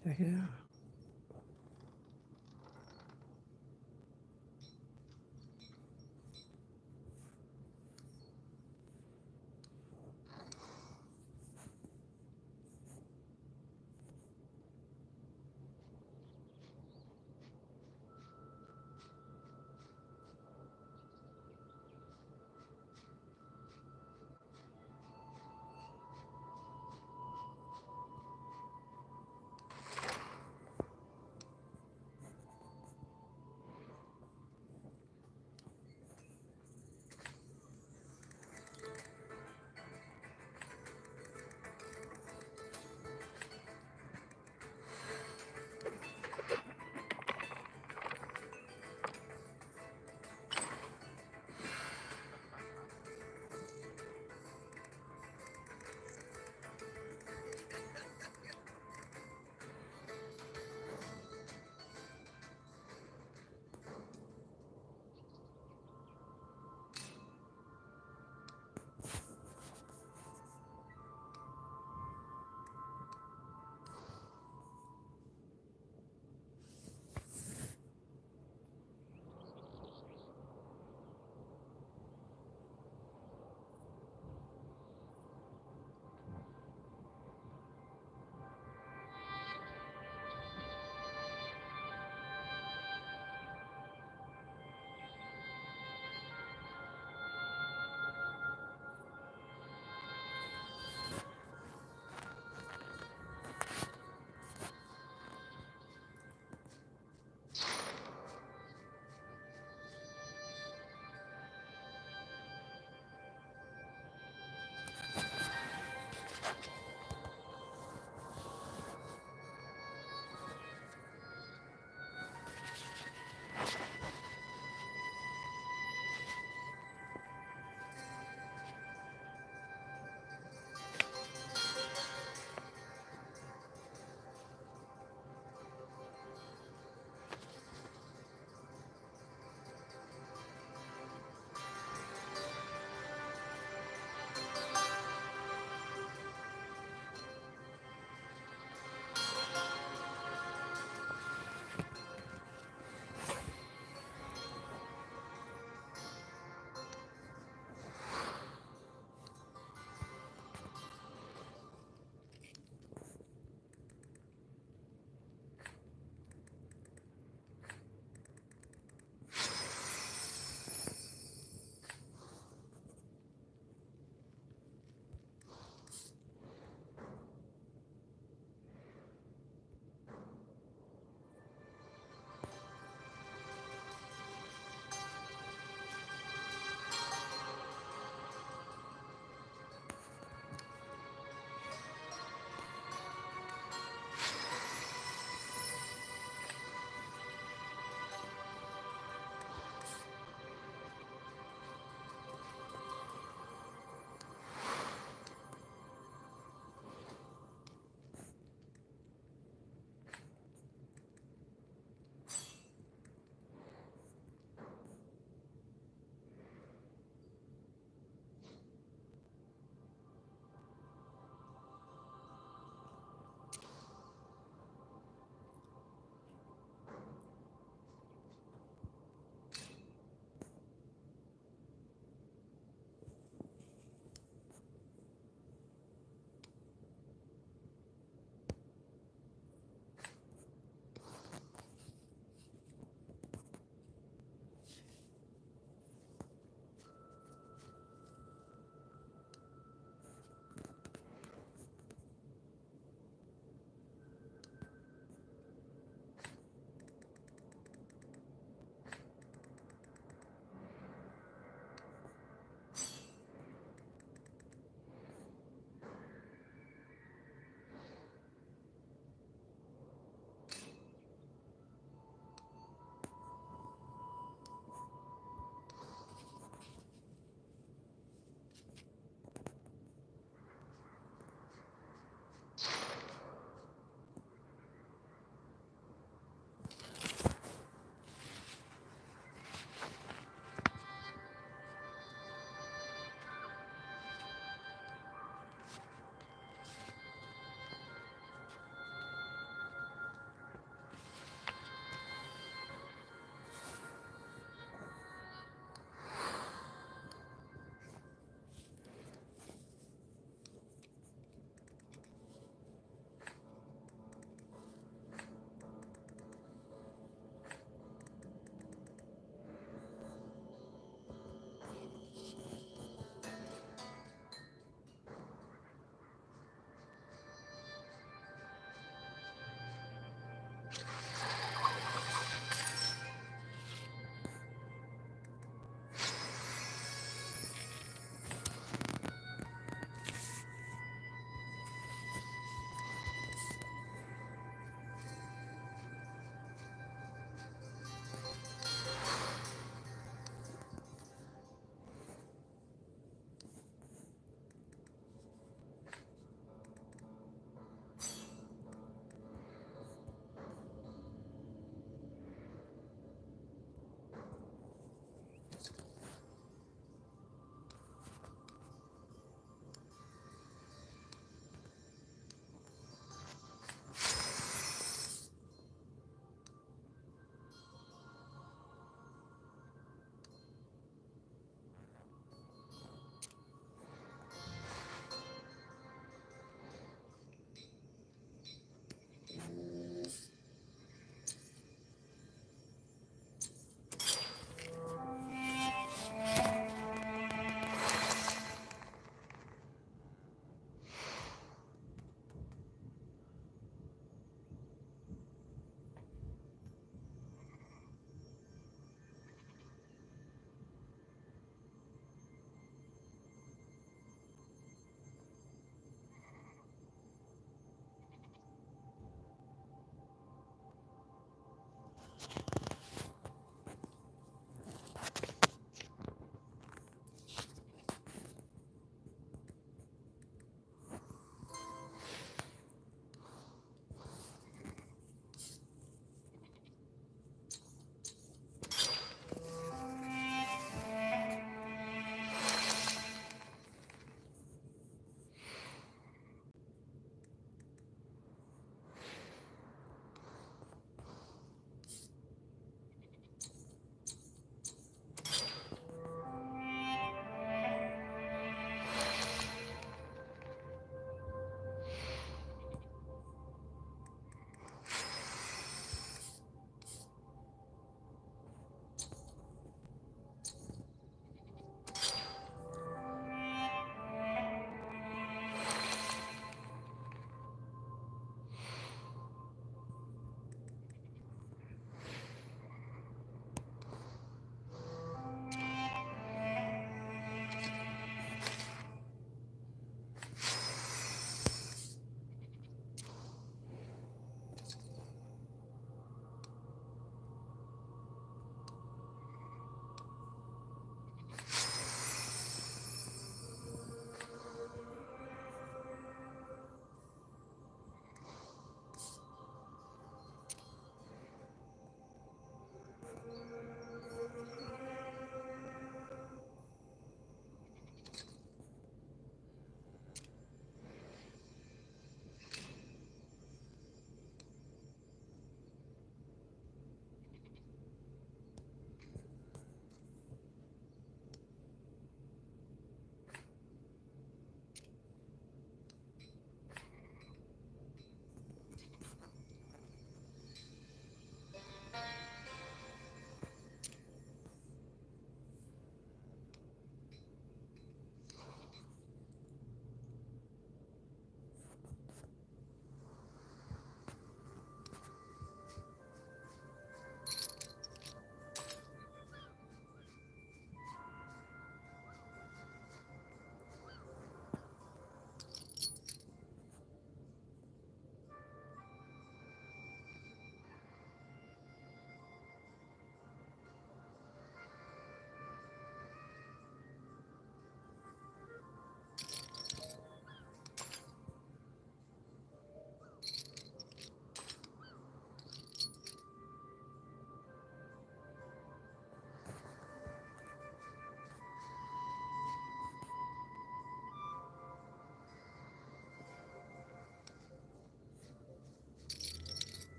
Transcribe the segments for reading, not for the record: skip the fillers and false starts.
Check it out.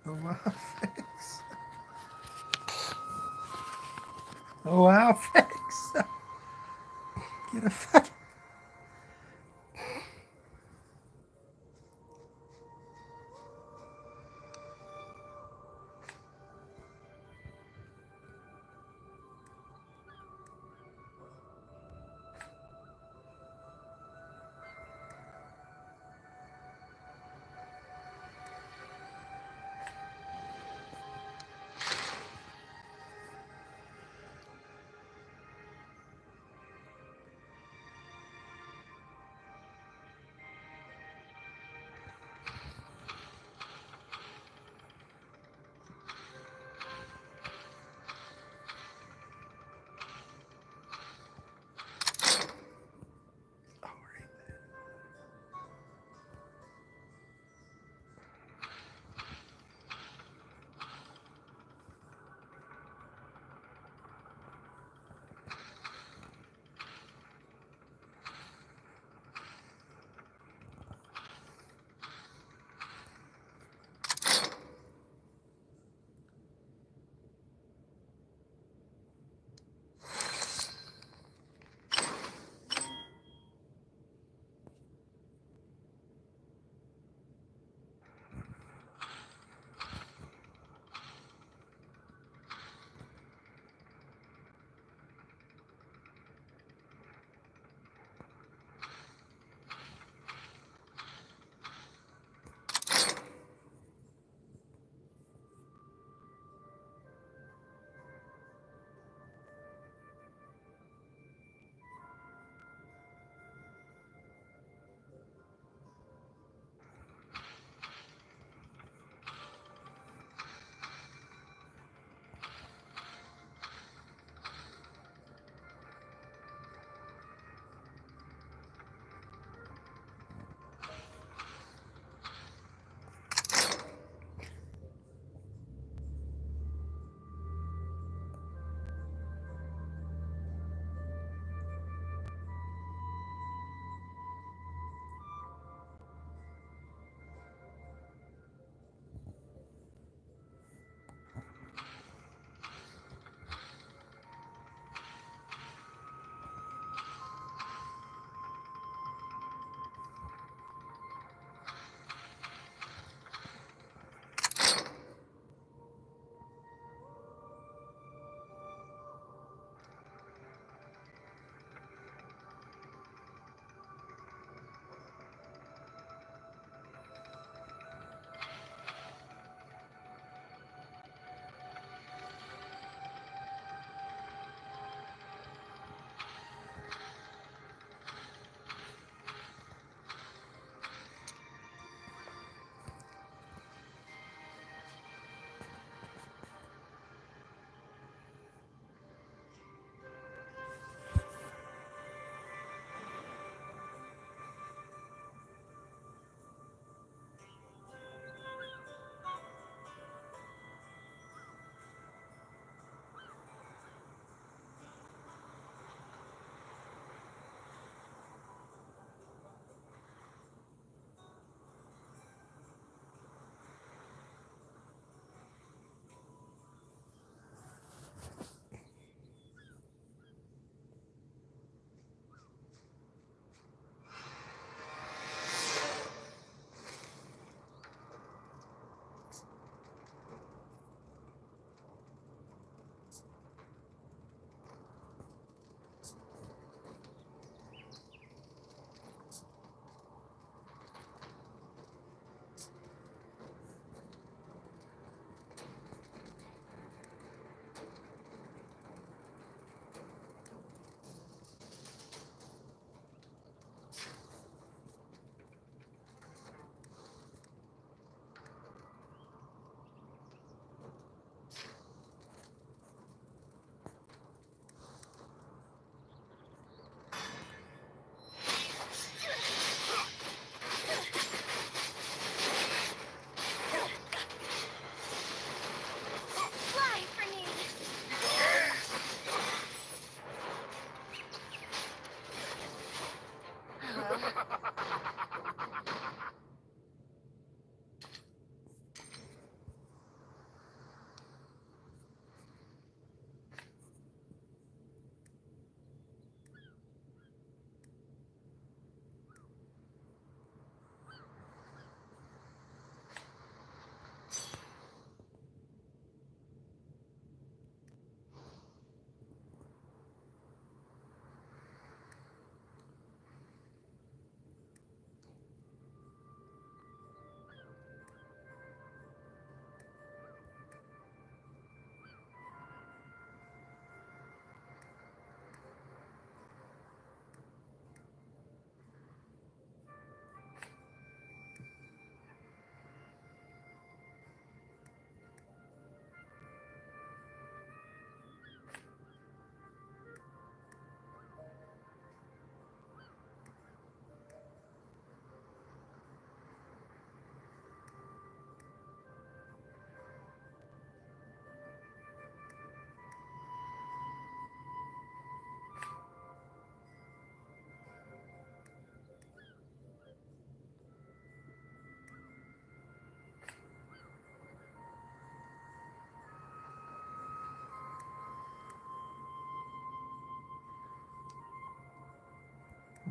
Oh wow, thanks. Oh wow, thanks. Get a fucking.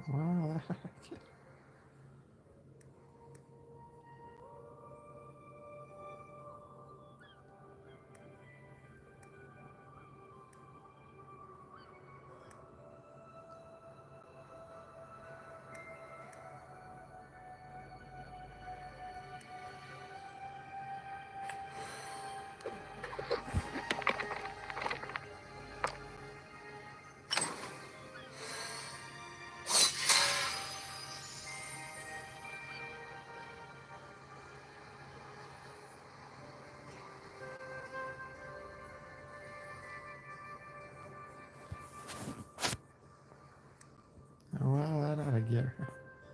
Wow. Wow, that ought to get her.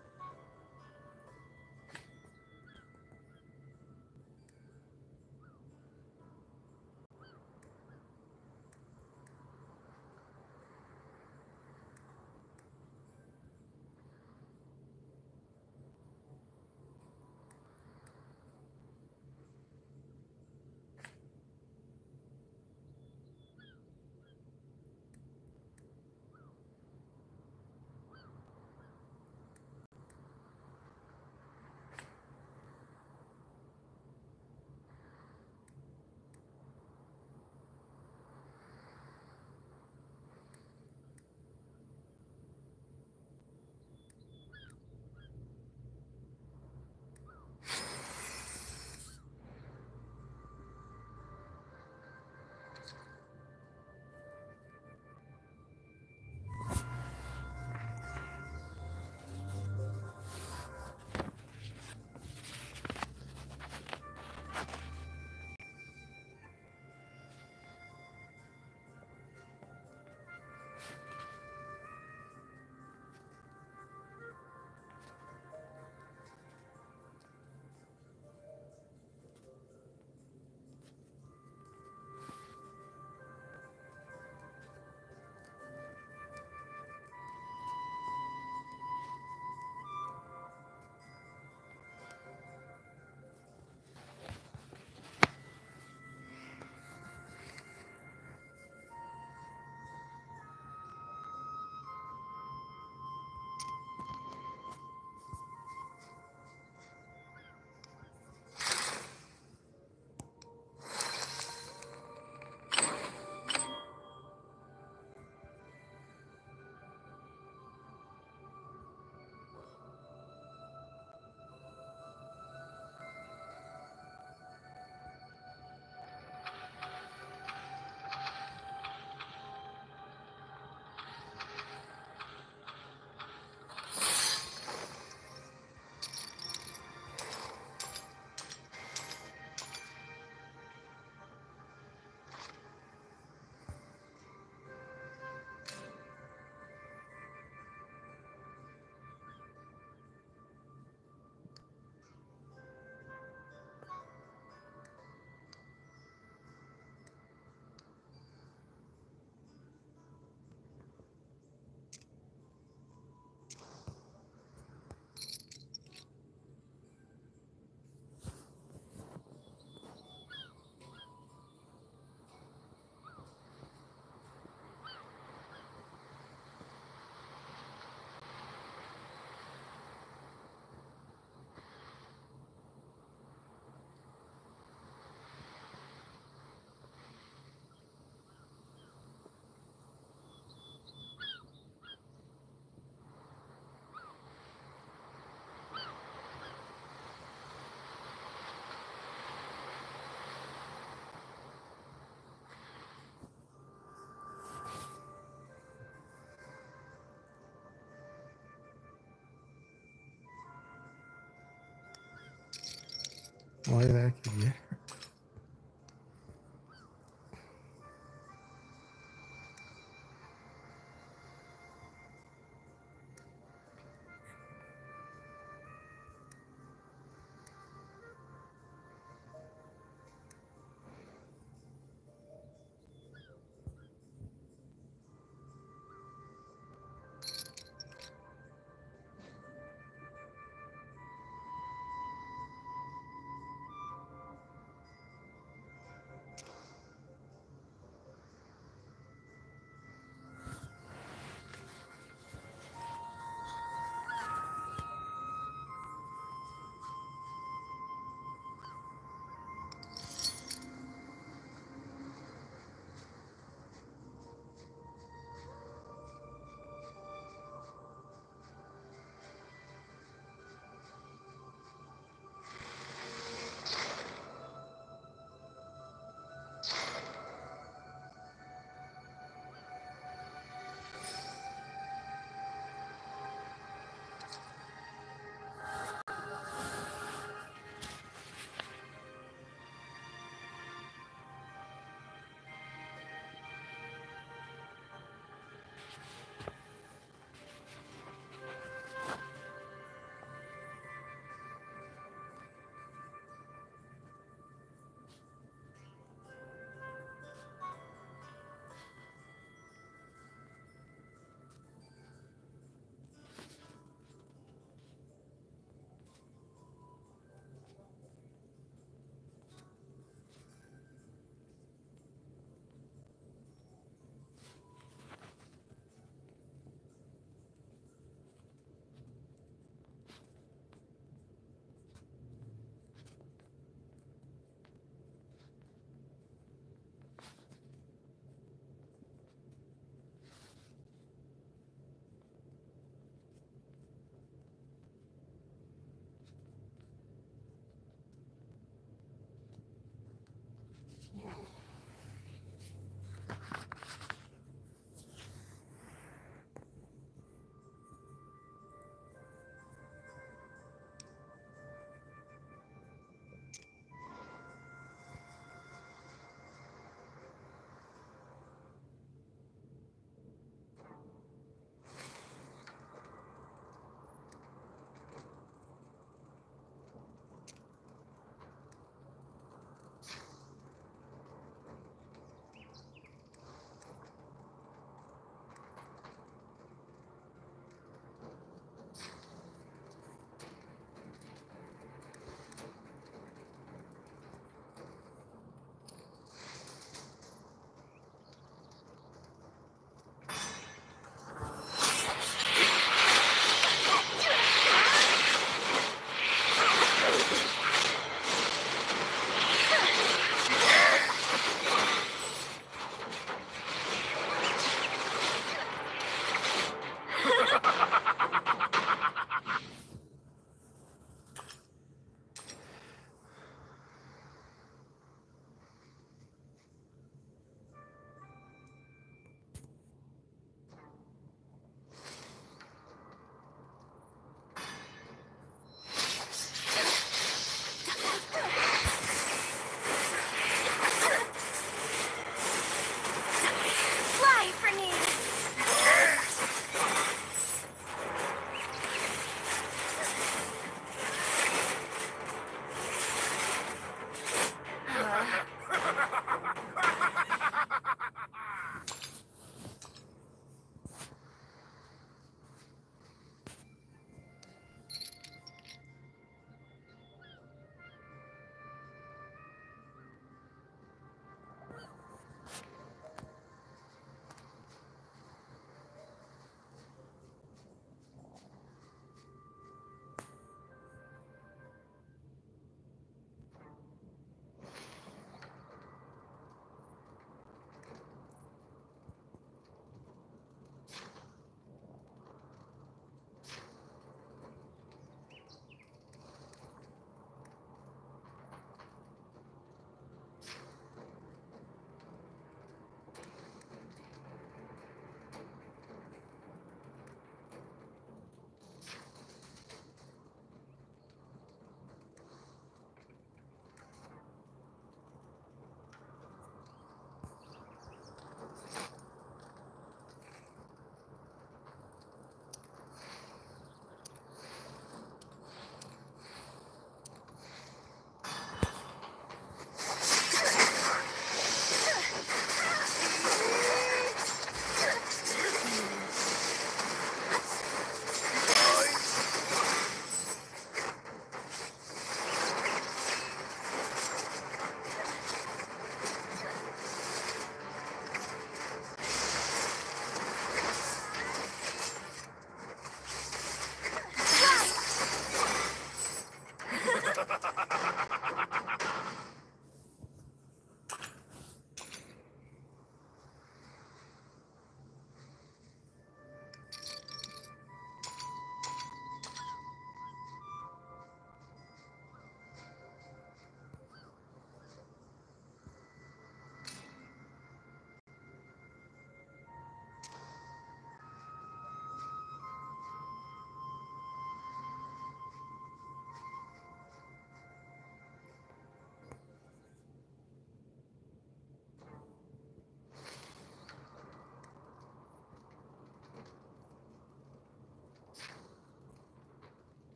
Boy, that could get her.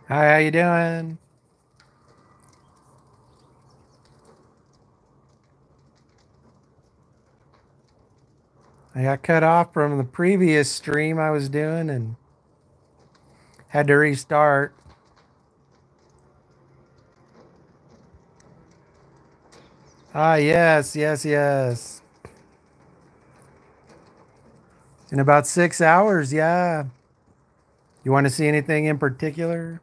Hi, how you doing? I got cut off from the previous stream I was doing and had to restart. Ah, yes, yes, yes. In about 6 hours, yeah. You want to see anything in particular?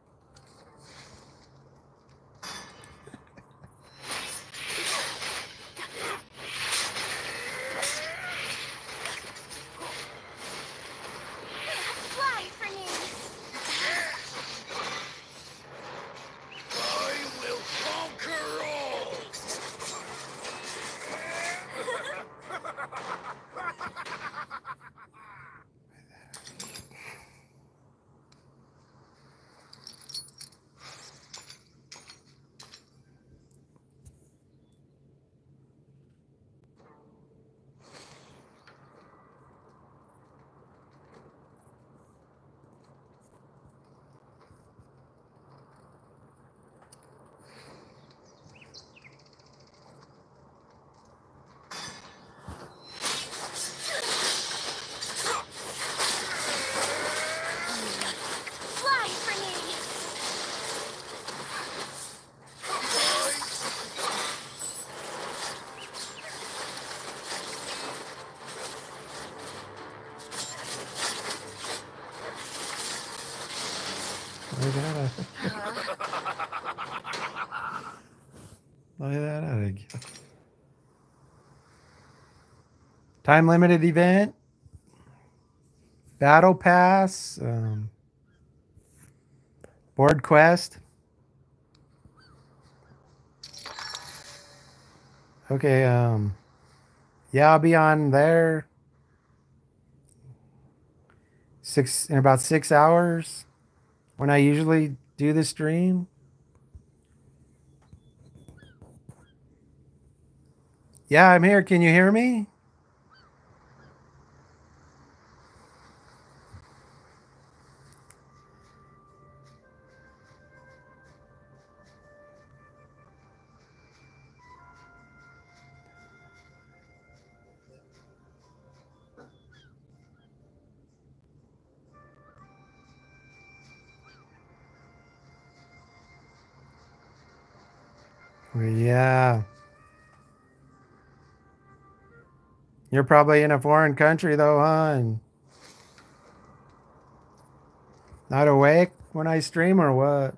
Fly for me! I will conquer all! Fly for me! Look at that again. Time limited event, battle pass, board quest. Okay, yeah, I'll be on there in about 6 hours when I usually do the stream. Yeah, I'm here. Can you hear me? Yeah. You're probably in a foreign country though, huh? And not awake when I stream or what?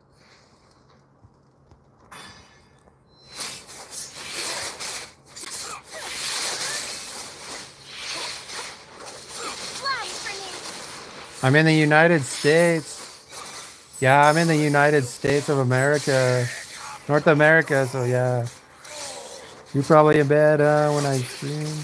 Fly for me! I'm in the United States. Yeah, I'm in the United States of America, North America. So yeah, you're probably in bed when I stream.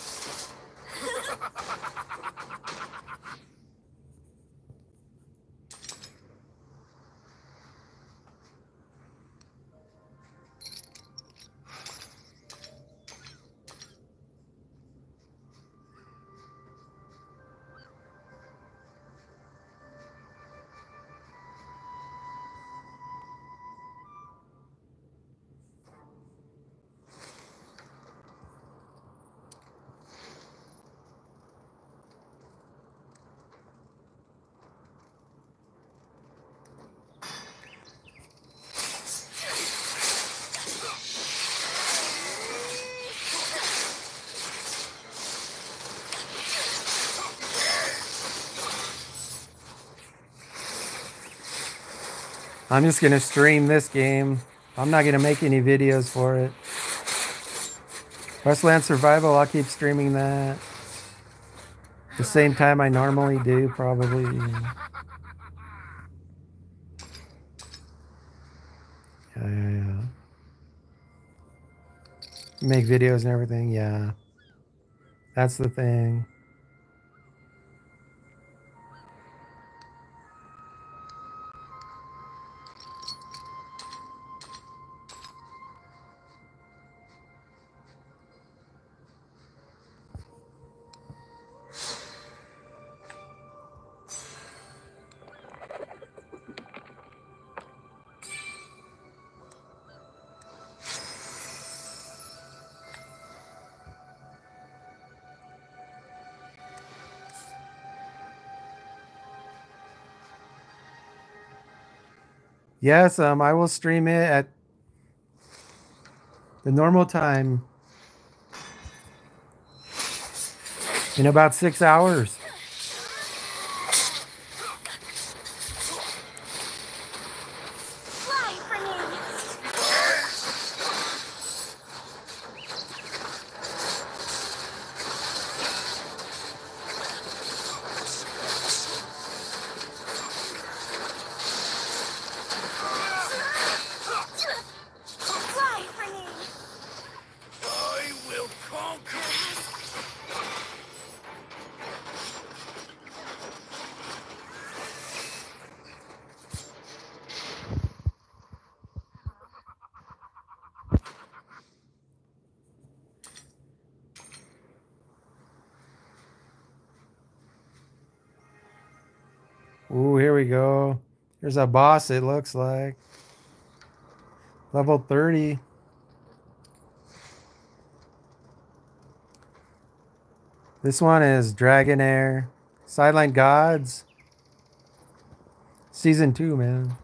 I'm just gonna stream this game. I'm not gonna make any videos for it. Westland Survival, I'll keep streaming that. The same time I normally do, probably. Yeah. Make videos and everything. Yeah, that's the thing. Yes, I will stream it at the normal time in about 6 hours. Fly for me. Fly for me. I will conquer. Ooh, here we go. Here's a boss, it looks like. Level 30. This one is Dragonair. Sideline Gods. Season 2, man.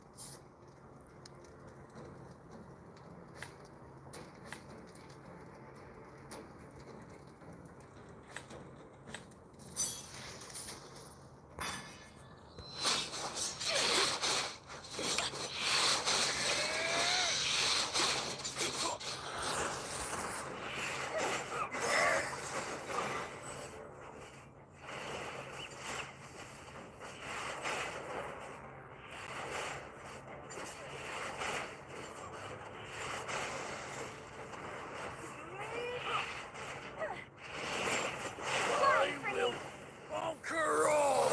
I will conquer all.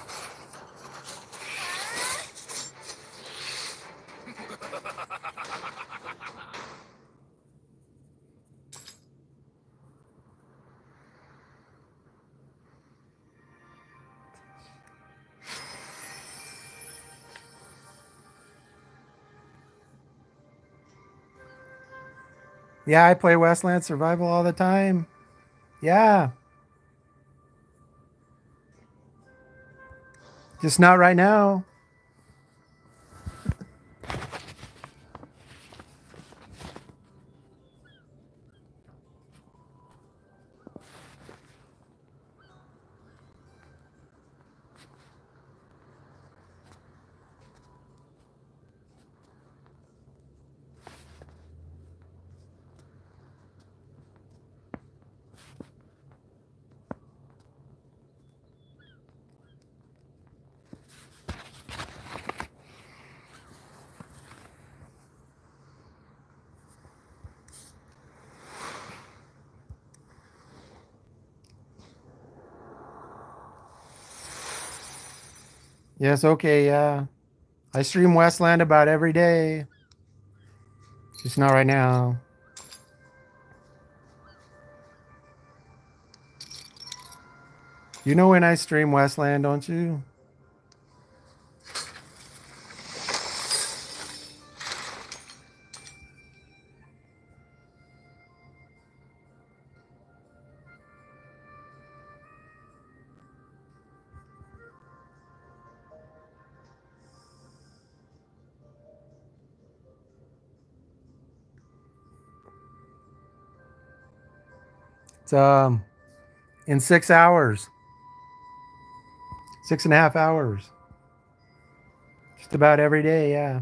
Yeah, I play Westland Survival all the time. Yeah. Just not right now. Yes, okay, yeah. I stream Westland about every day. Just not right now. You know when I stream Westland, don't you? It's in 6 hours. 6.5 hours. Just about every day, yeah.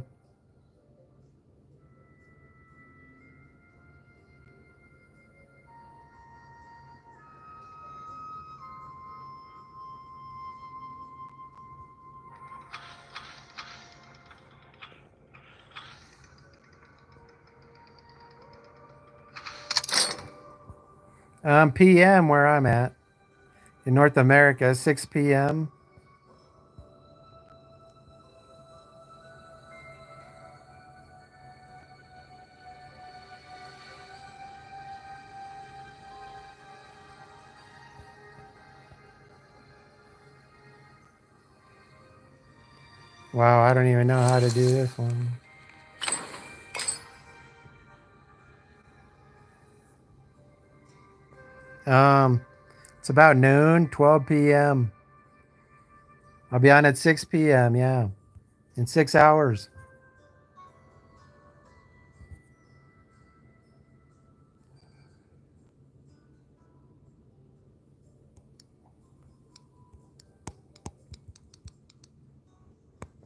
PM where I'm at. In North America, 6 p.m. Wow, I don't even know how to do this one. It's about noon, 12 p.m. I'll be on at 6 p.m. Yeah, in 6 hours.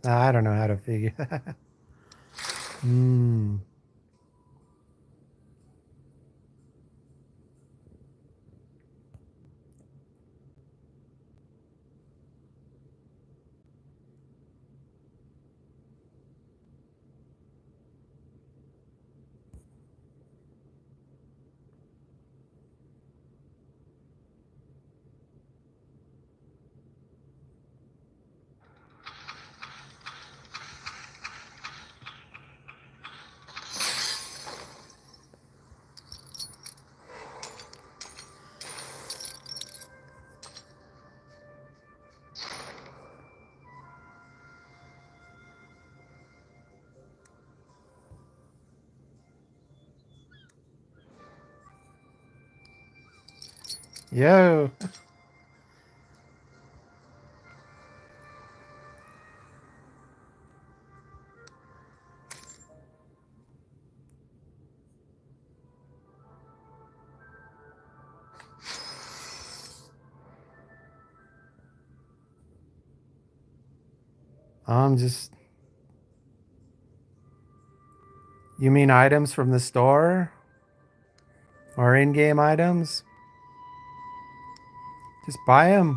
I don't know how to figure. Hmm. Yo. Just. You mean items from the store? Or in-game items? Just buy them.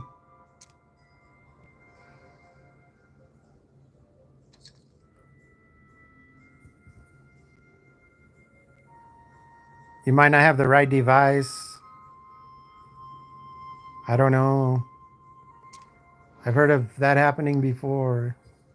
You might not have the right device. I don't know. I've heard of that happening before.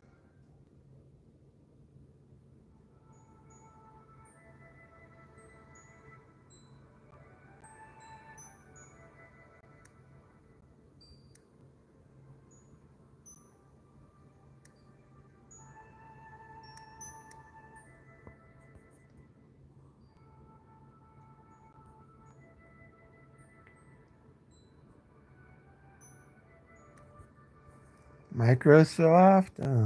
Microsoft.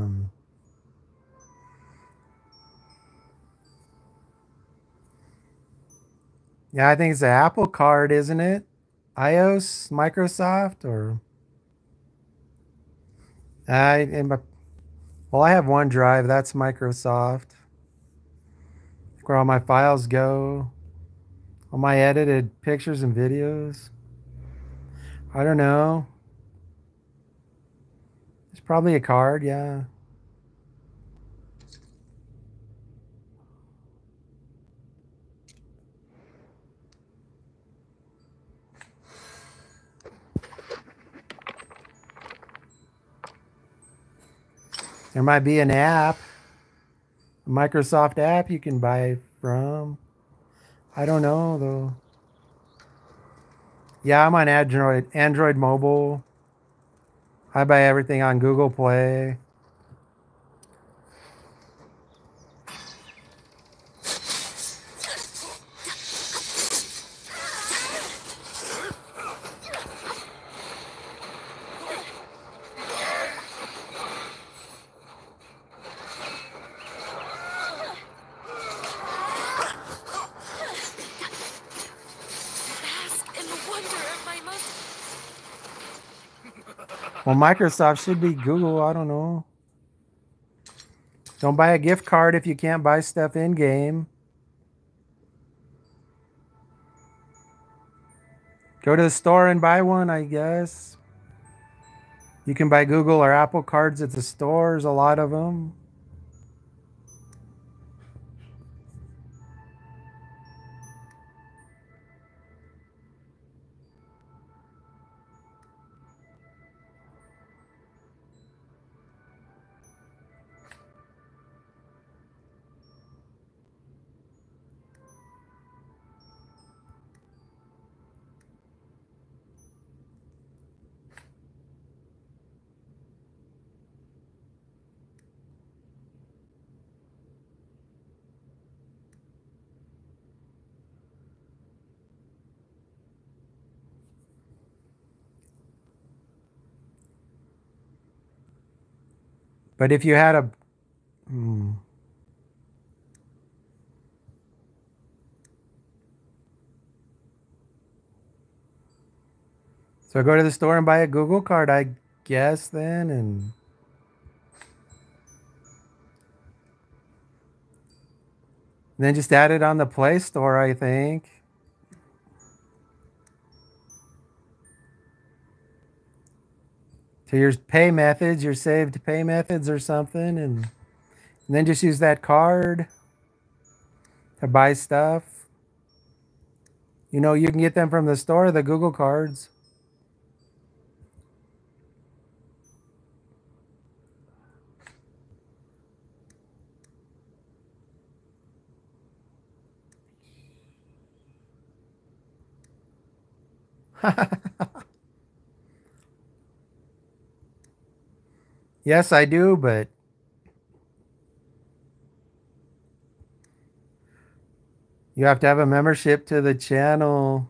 Yeah, I think it's the Apple Card, isn't it? iOS, Microsoft, or I in my, well, I have OneDrive. That's Microsoft. Where all my files go, all my edited pictures and videos. I don't know. It's probably a card, yeah. There might be an app, a Microsoft app you can buy from. I don't know though. Yeah, I'm on Android mobile. I buy everything on Google Play. Well, Microsoft should be Google. I don't know. Don't buy a gift card if you can't buy stuff in game. Go to the store and buy one, I guess. You can buy Google or Apple cards at the stores, a lot of them. But if you had a... So go to the store and buy a Google card, I guess, then, and... And then just add it on the Play Store, I think. To your pay methods, your saved pay methods or something. And then just use that card to buy stuff. You know, you can get them from the store, the Google cards. Yes, I do, but you have to have a membership to the channel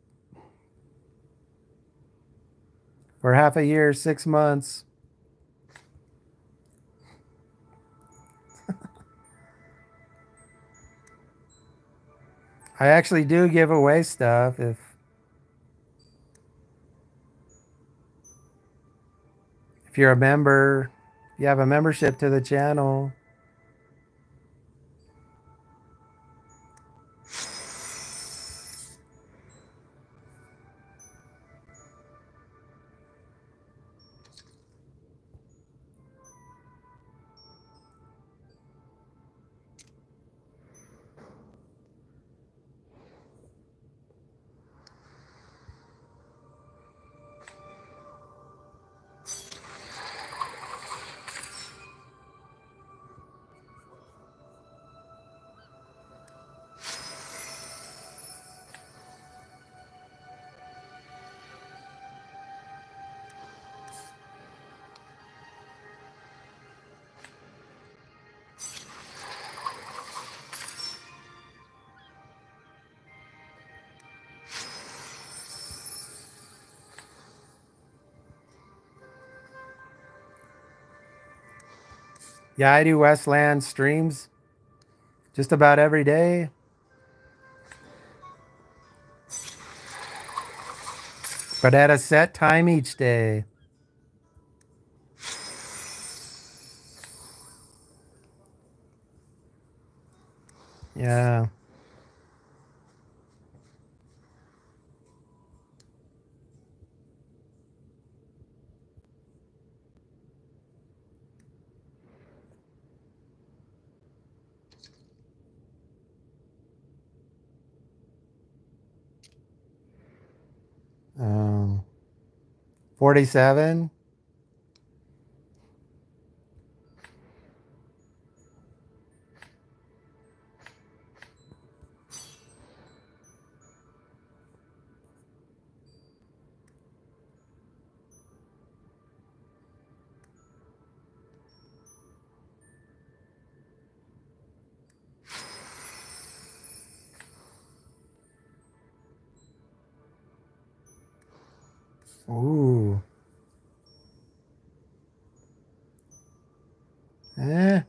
for half a year, 6 months. I actually do give away stuff if you're a member, you have a membership to the channel. Yeah, I do Westland streams just about every day. But at a set time each day. Yeah. Um, 47. Ooh. Eh.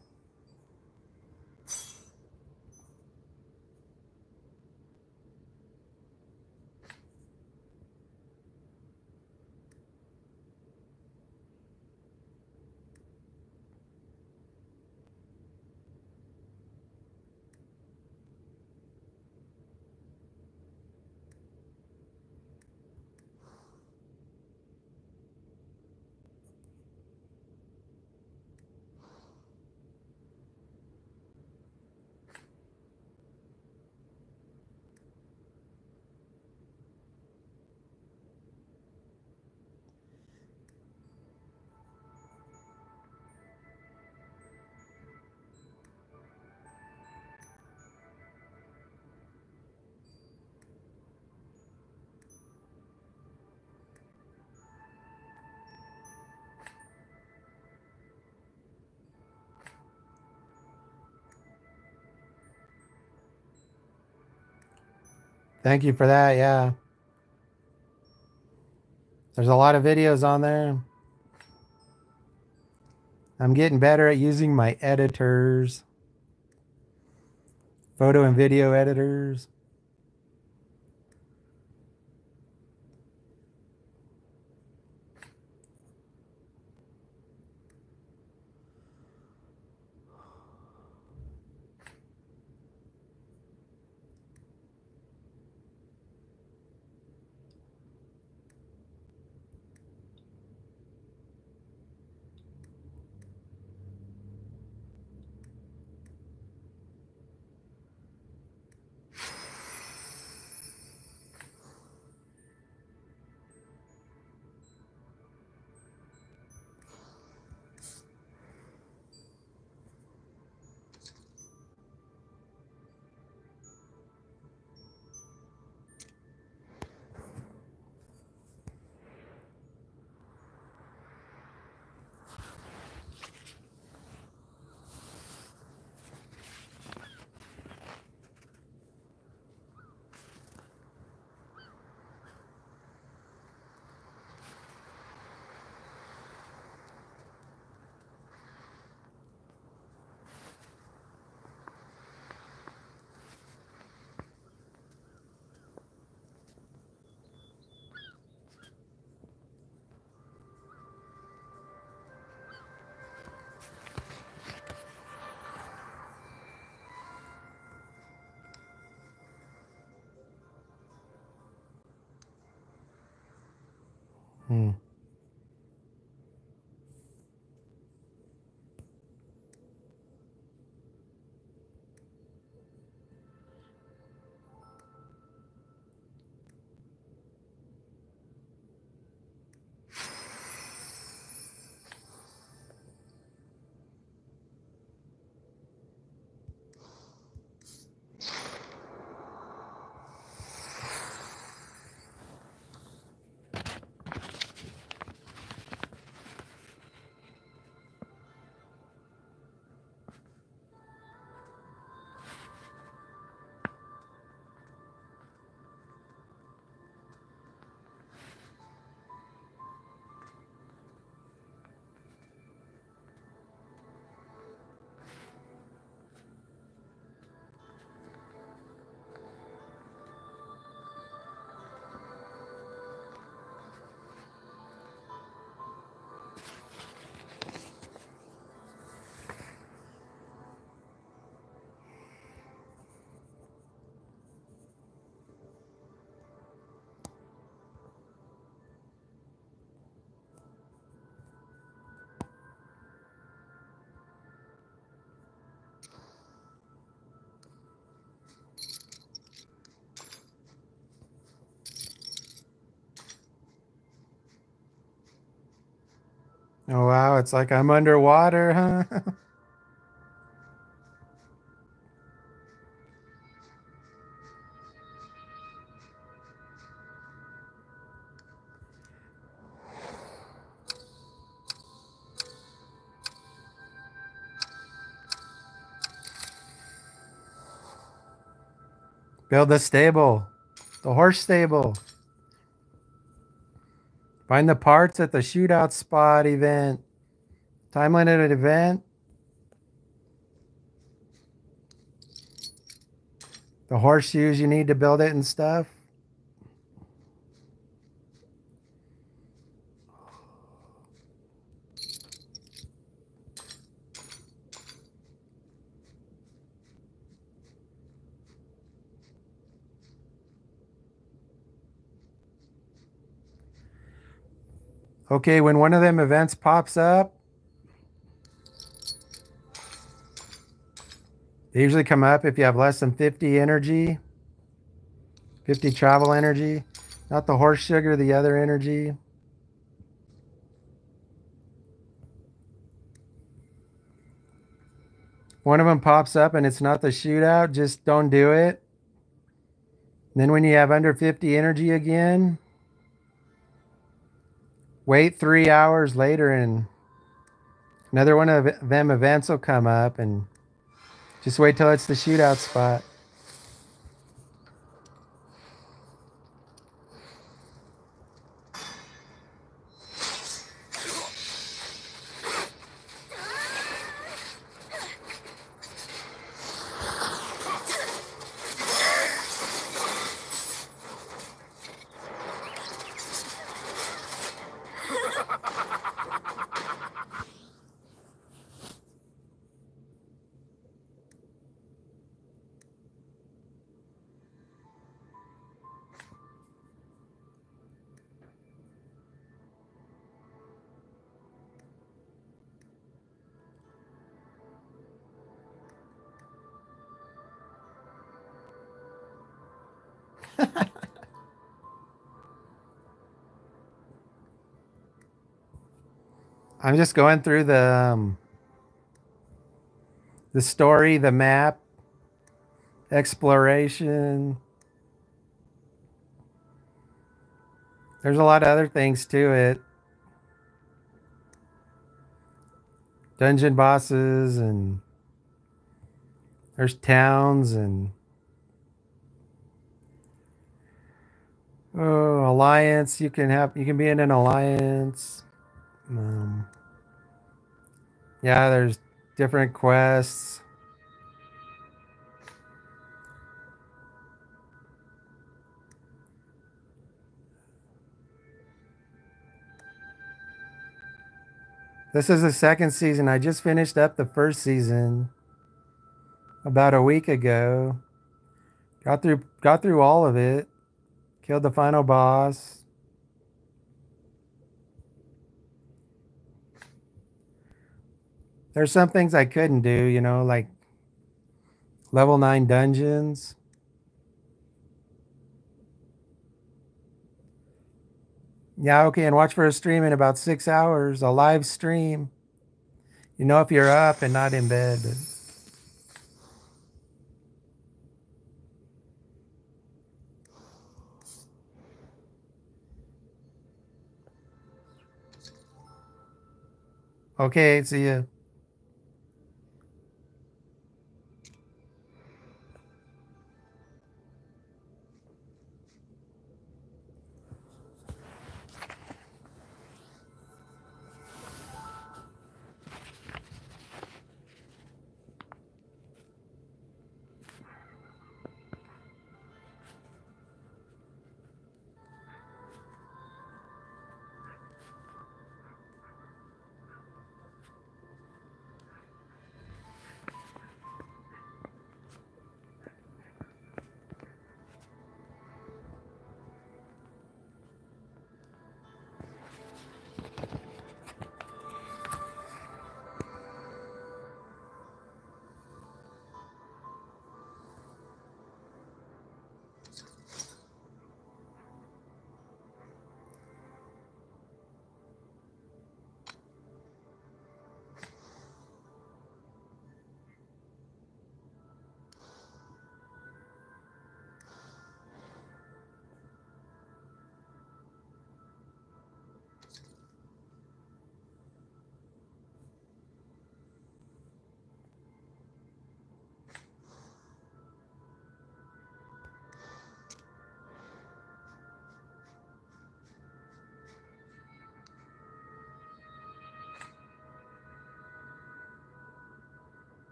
Thank you for that. Yeah. There's a lot of videos on there. I'm getting better at using my editors, photo and video editors. Hmm. Oh wow, it's like I'm underwater, huh? Build the stable. The horse stable. Find the parts at the shootout spot event. Time limited event. The horseshoes you need to build it and stuff. Okay, when one of them events pops up, they usually come up if you have less than 50 energy, 50 travel energy, not the horse sugar, the other energy. One of them pops up and it's not the shootout, just don't do it. And then when you have under 50 energy again, wait 3 hours later and another one of them events will come up, and just wait till it's the shootout spot. I'm just going through the story, the map, exploration. There's a lot of other things to it. Dungeon bosses, and there's towns, and alliance. You can be in an alliance. Um, yeah, there's different quests. This is the second season. I just finished up the first season about a week ago. Got through all of it. Killed the final boss. There's some things I couldn't do, you know, like level 9 dungeons. Yeah, okay, and watch for a stream in about 6 hours, a live stream. You know, if you're up and not in bed. But... Okay, see ya.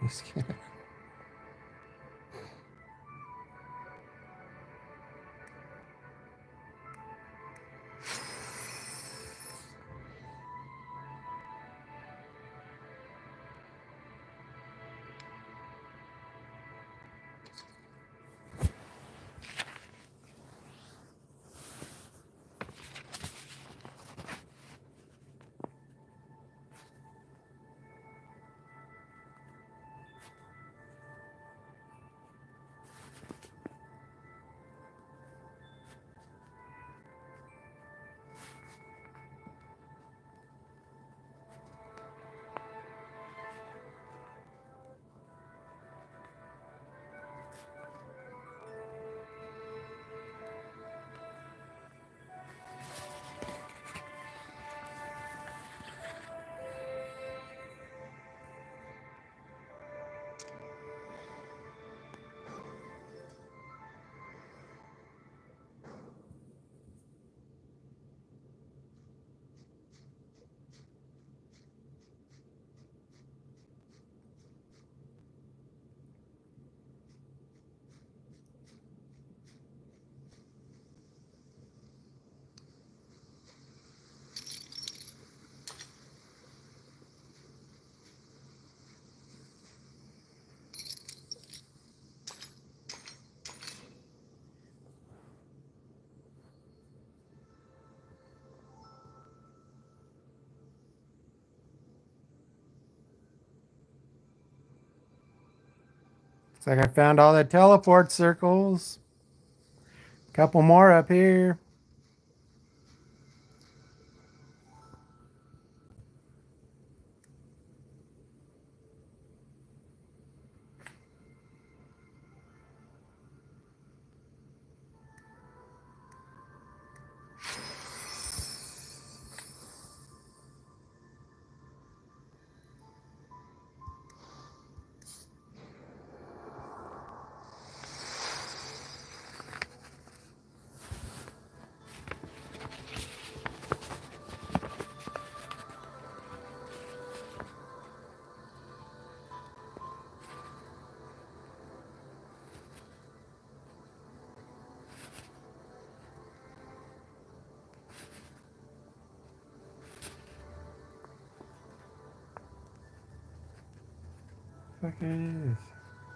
Looks like I found all the teleport circles. Couple more up here. What the fuck is this?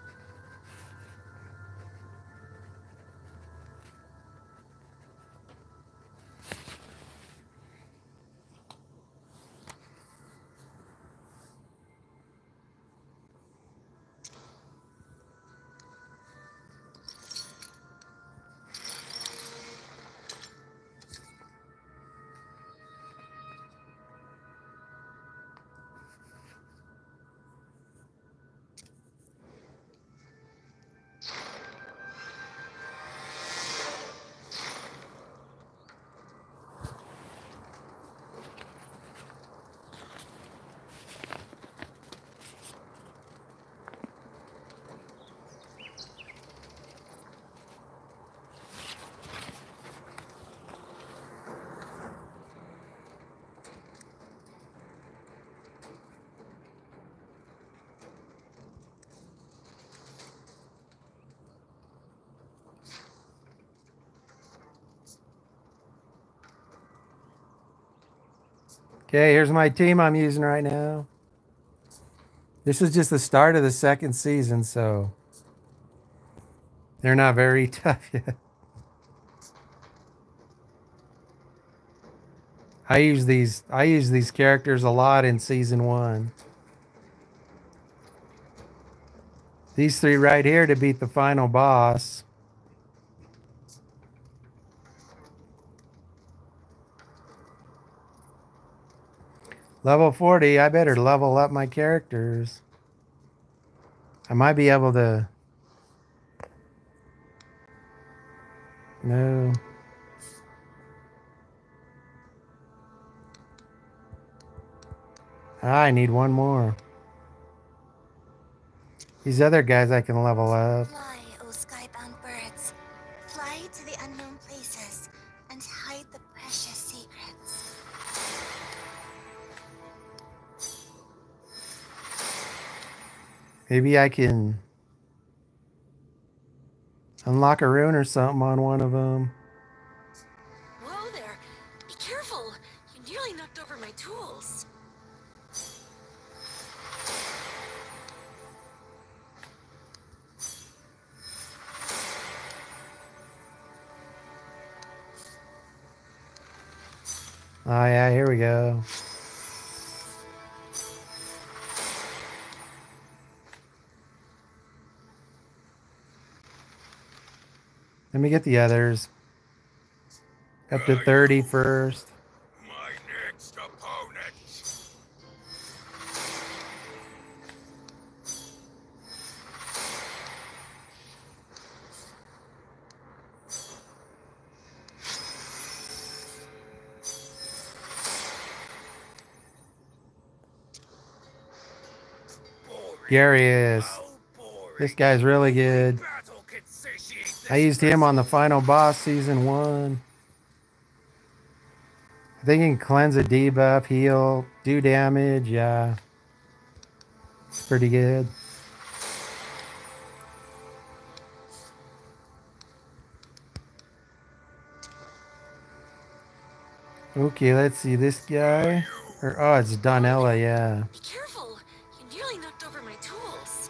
Okay, here's my team I'm using right now. This is just the start of the second season, so they're not very tough yet. I use these characters a lot in season 1. These 3 right here to beat the final boss. Level 40, I better level up my characters. I might be able to... No. I need one more. These other guys I can level up. Fly, O skybound birds. Fly to the unknown places and hide the precious secrets. Maybe I can unlock a rune or something on one of them. Whoa there! Be careful! You nearly knocked over my tools. Oh yeah, here we go. Let me get the others. Up to 30 first. My next opponent. Garius. This guy's really good. I used him on the final boss season 1. I think he can cleanse a debuff, heal, do damage. Yeah. It's pretty good. Okay, let's see this guy. Oh, it's Donella, yeah. Be careful! You nearly knocked over my tools.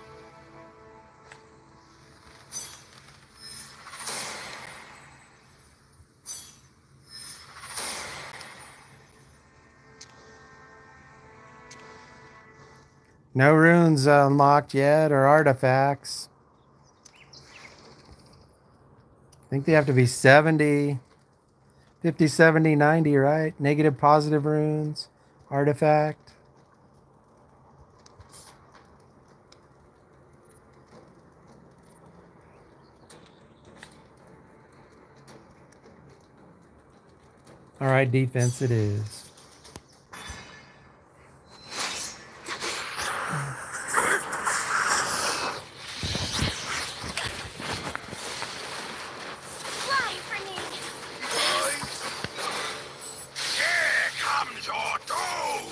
No runes unlocked yet or artifacts. I think they have to be 70, 50, 70, 90, right? Negative, positive runes, artifact. All right, defense it is. Fly for me! Here comes your doom!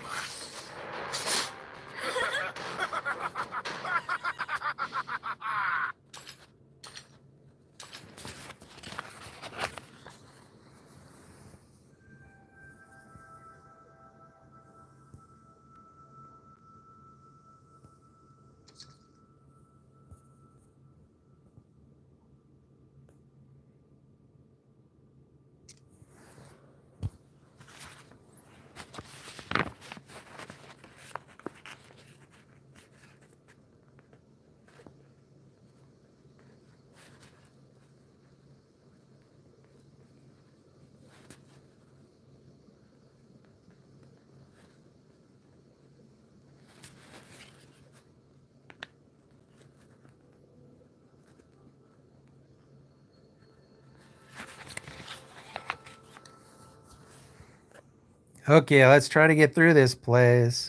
Okay, let's try to get through this place.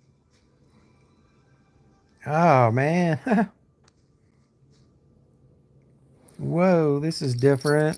Oh, man. Whoa, this is different.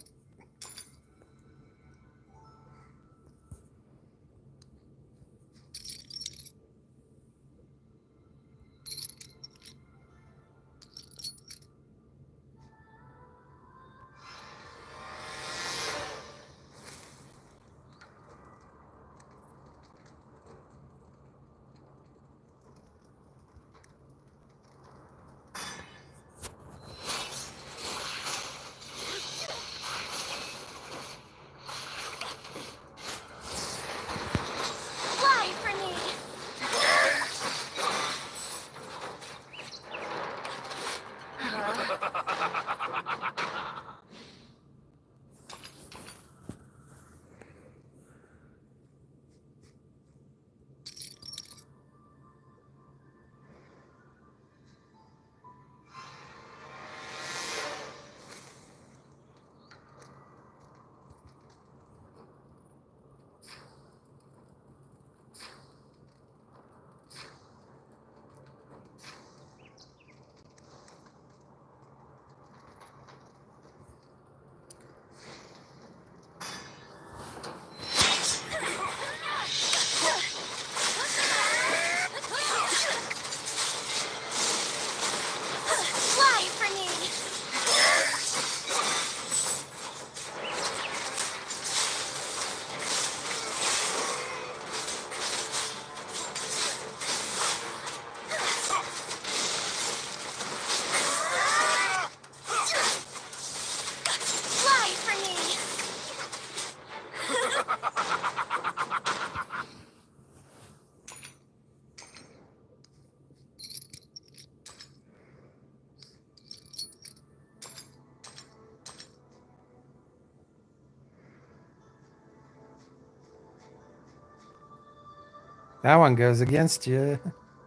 That one goes against you.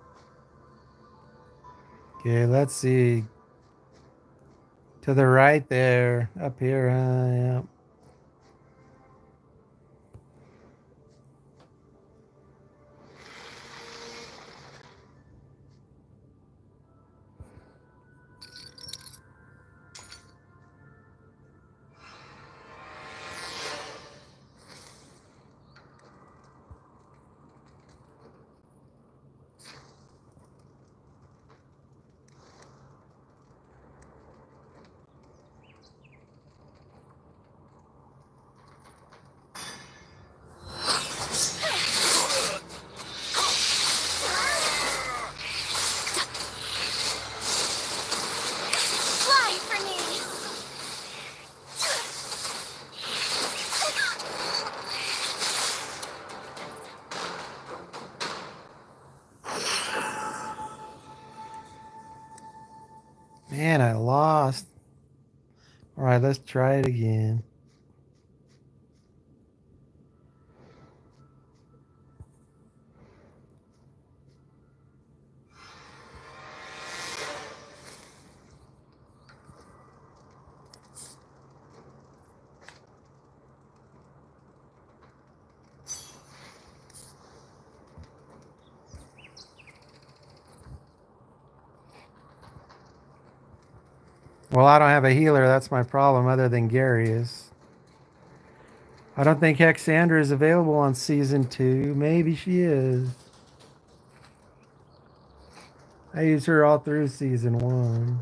Okay, let's see. To the right there. Up here, yeah. Fly for me! Man, I lost. All right, let's try it again. Well, I don't have a healer. That's my problem, other than Gary is. I don't think Hexandra is available on season 2. Maybe she is. I used her all through season 1.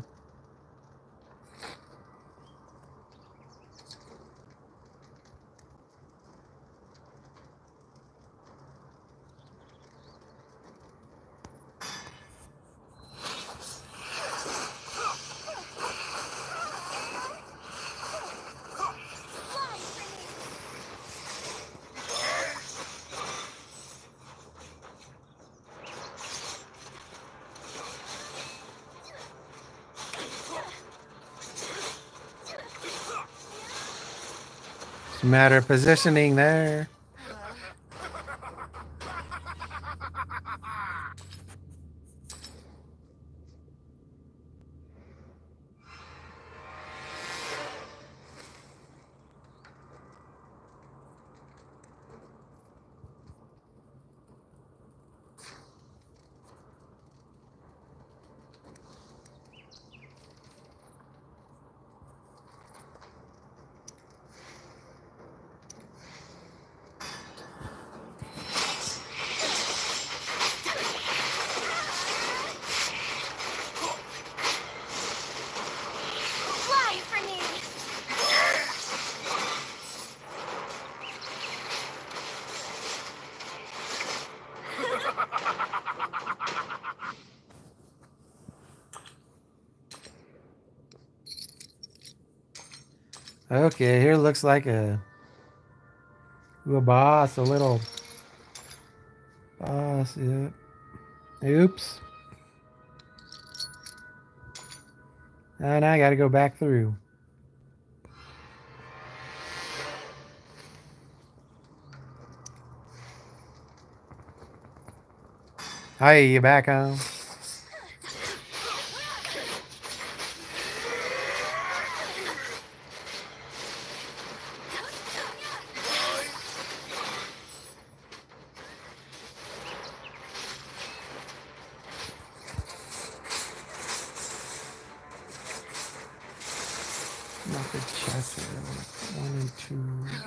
It's a matter of positioning there. Fly for me! Okay, here looks like a boss, a little boss. Yeah. Oops. And I got to go back through. Hi, you back home? Not the chest. 1 and 2.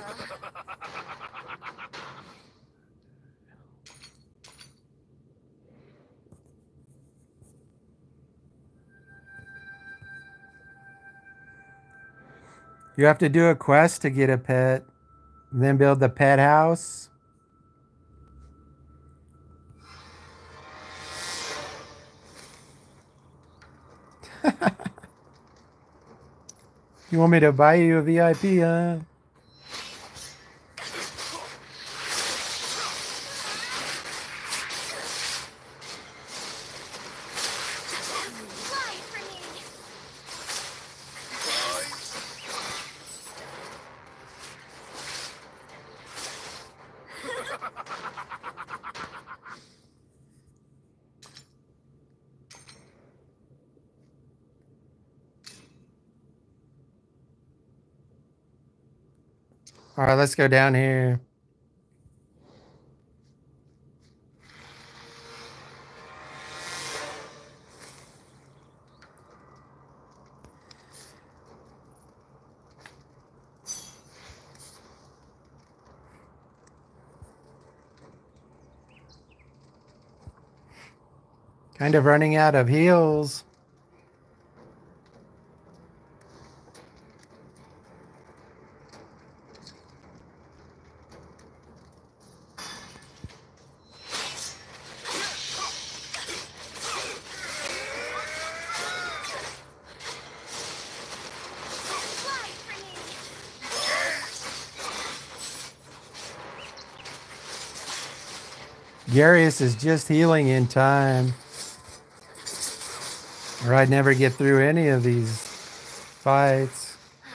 You have to do a quest to get a pet, and then build the pet house. You want me to buy you a VIP, huh? Fly for me! All right, let's go down here. Kind of running out of heals. Garius is just healing in time, or I'd never get through any of these fights.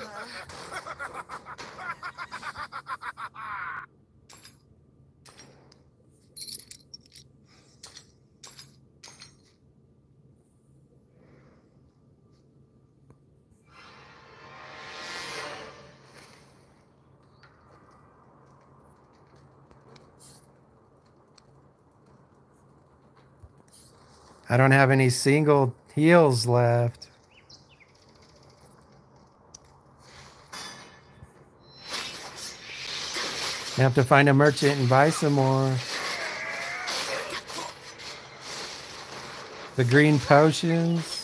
I don't have any single heals left. I have to find a merchant and buy some more. The green potions.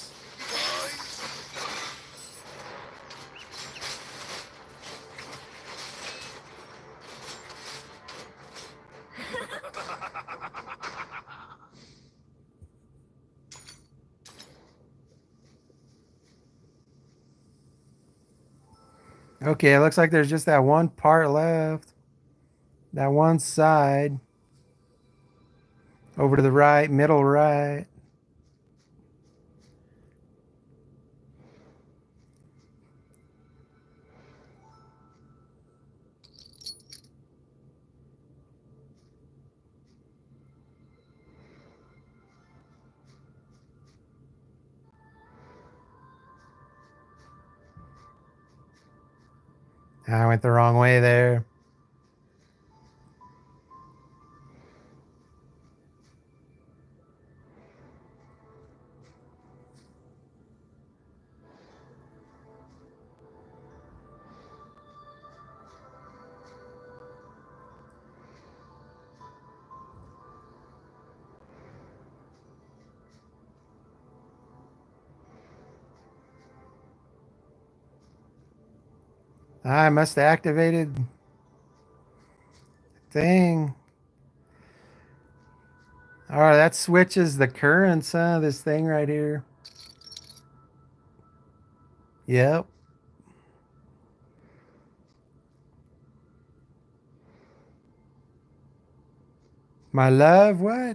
Okay, it looks like there's just that one part left. That one side. Over to the right, middle right. I went the wrong way there. I must have activated thing. All right, that switches the currents, huh? This thing right here. Yep. My love, what?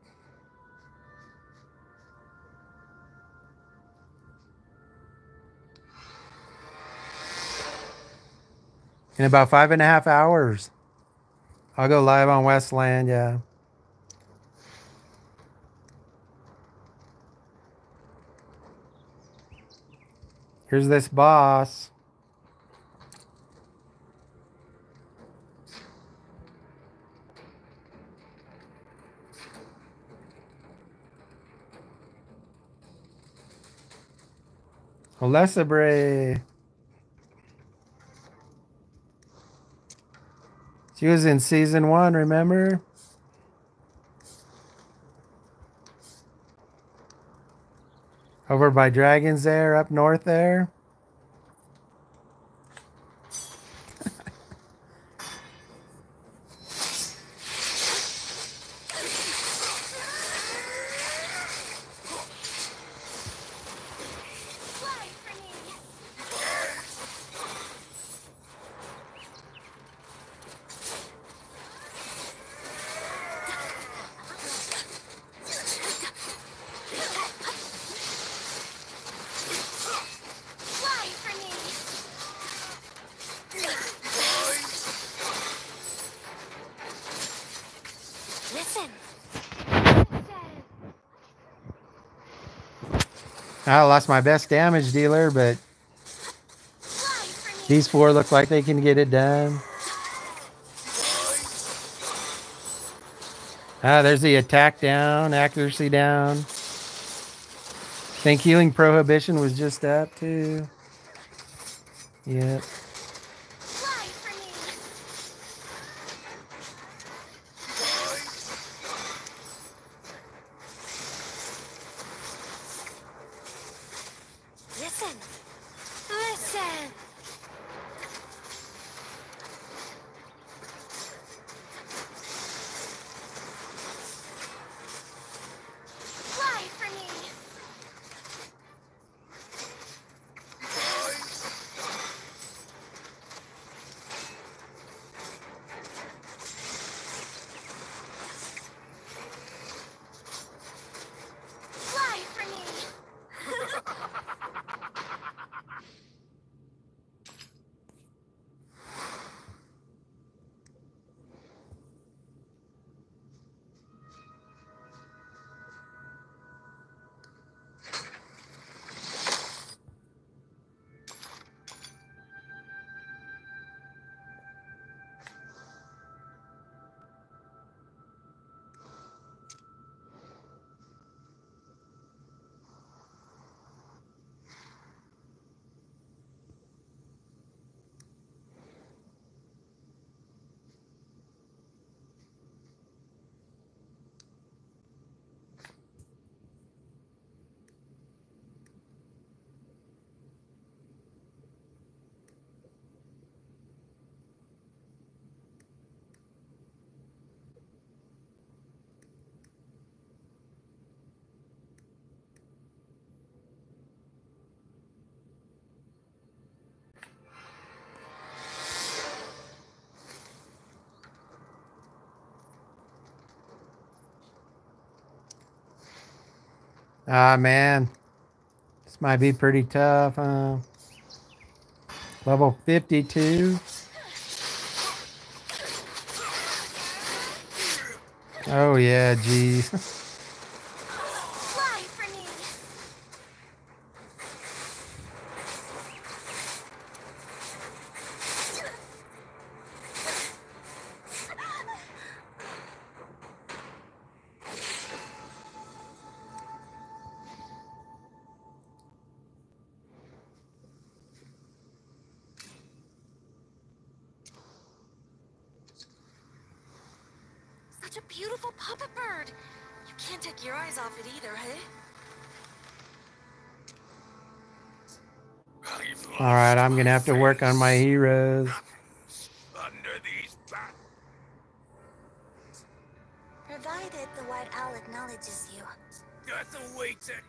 In about 5.5 hours. I'll go live on Westland, yeah. Here's this boss. Olesabre. She was in season 1, remember? Over by Dragons there, up north there. I lost my best damage dealer, but these 4 look like they can get it done. Ah, there's the attack down, accuracy down. Think healing prohibition was just up too. Yep. Fly for me. Listen. Listen. Fly for me. Fly for me. Ah, man. This might be pretty tough, huh? Level 52. Oh, yeah, geez. Fly for me. Such a beautiful puppet bird. You can't take your eyes off it either, hey? I've All right, lost I'm going to my have to work on my face. heroes. Under these back. Provided the White Owl acknowledges you. Death awaits it.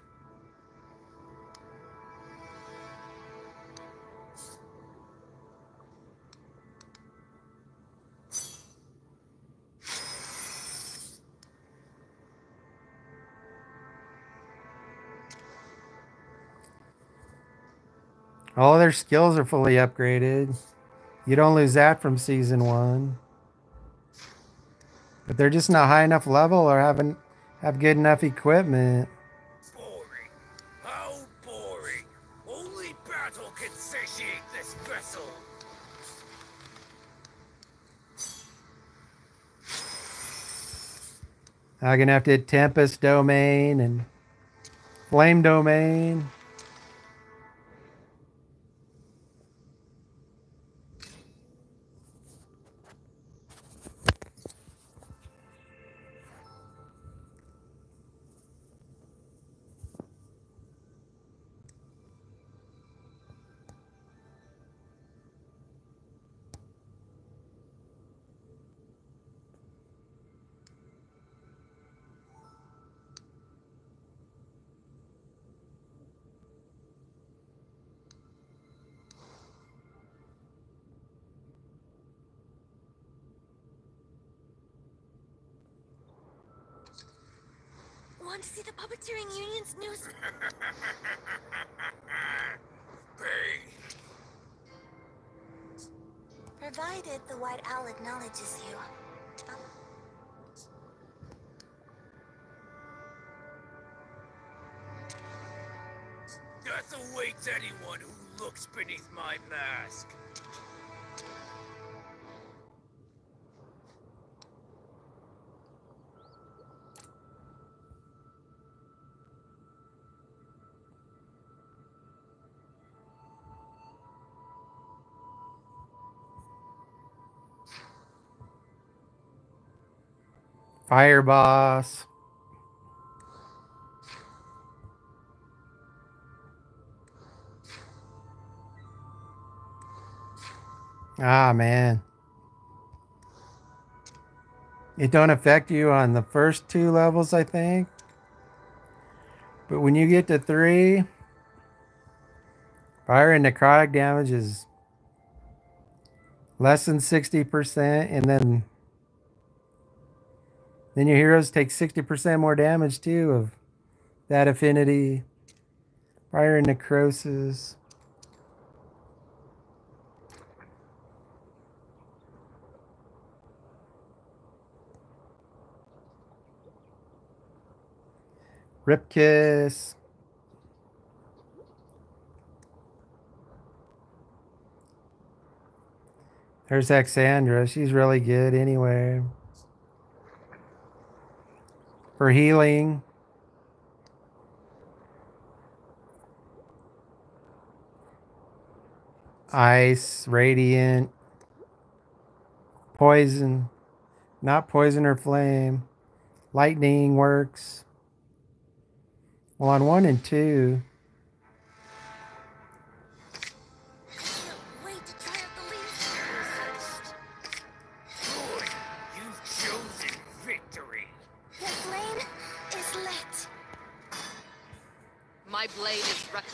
All their skills are fully upgraded. You don't lose that from season 1. But they're just not high enough level or have good enough equipment. Boring. How boring. Only battle can satiate this vessel. I'm going to have to hit Tempest Domain and Flame Domain. Want to see the Puppeteering Union's news? Pain. Provided the White Owl acknowledges you. Death awaits anyone who looks beneath my mask. Fire boss. Ah, man. It don't affect you on the first 2 levels, I think. But when you get to 3, fire and necrotic damage is less than 60%, and then your heroes take 60% more damage too of that affinity. Fire and necrosis. Rip kiss. There's Exandra. She's really good anyway. For healing. Ice, radiant, poison. Not poison or flame. Lightning works. Well, on 1 and 2. Wait to try out the leaves Good. You've chosen victory. The flame is lit. My blade is ready.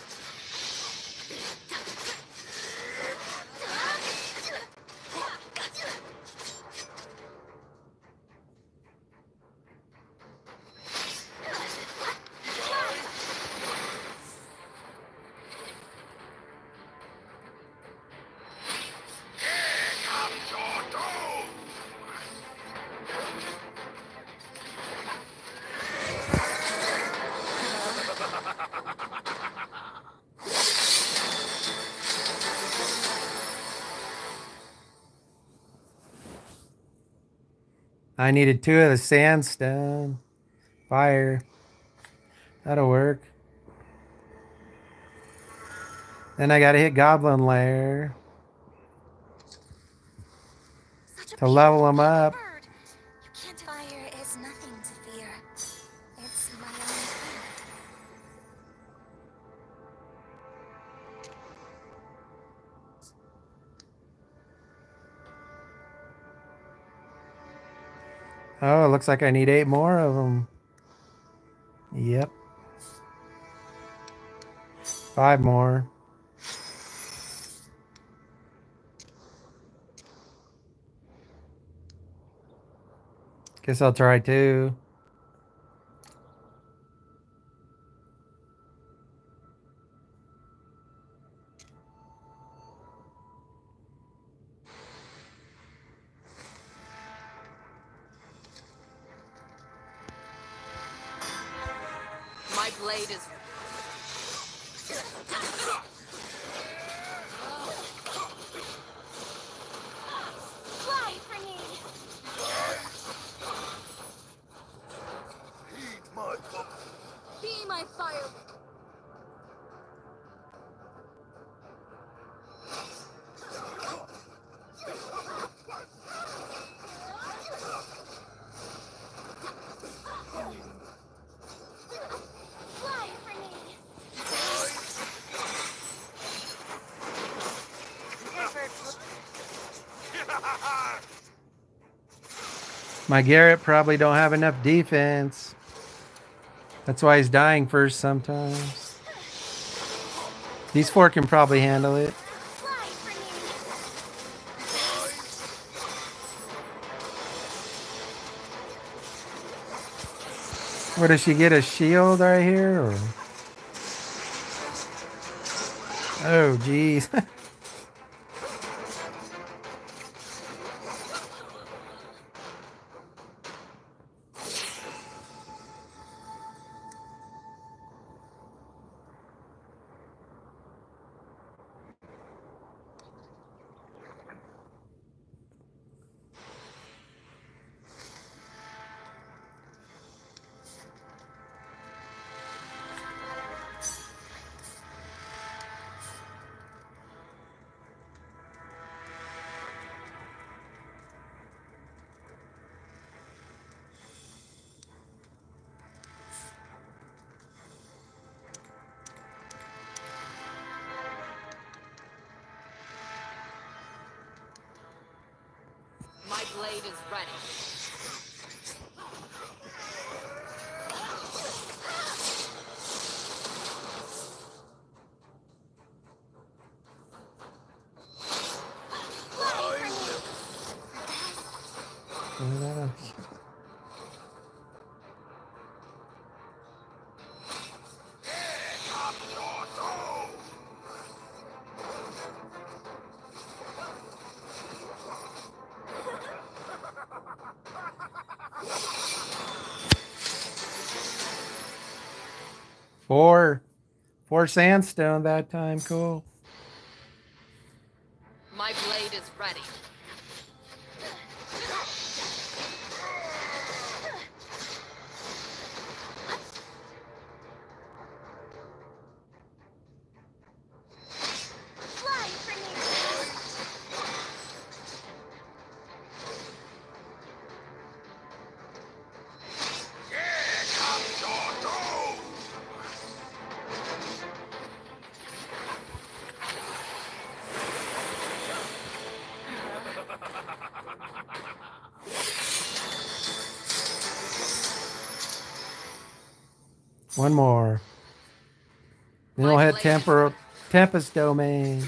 I needed 2 of the sandstone. Fire. That'll work. Then I gotta hit Goblin Lair Such a to level him beautiful up. bird. You can't Fire is nothing to fear. It's my own fate. Oh, it looks like I need 8 more of them. Yep. 5 more. Guess I'll try 2. My blade is. Fly for me! Heed my voice. Be my fire. Fly for me! My Garrett probably don't have enough defense. That's why he's dying first sometimes. These 4 can probably handle it. Fly for me! Where does she get a shield right here? Or? Oh, geez. blade is ready. Four sandstone that time. Cool. My blade is ready. Fly for me. One more. Then we'll hit Tempest Domain.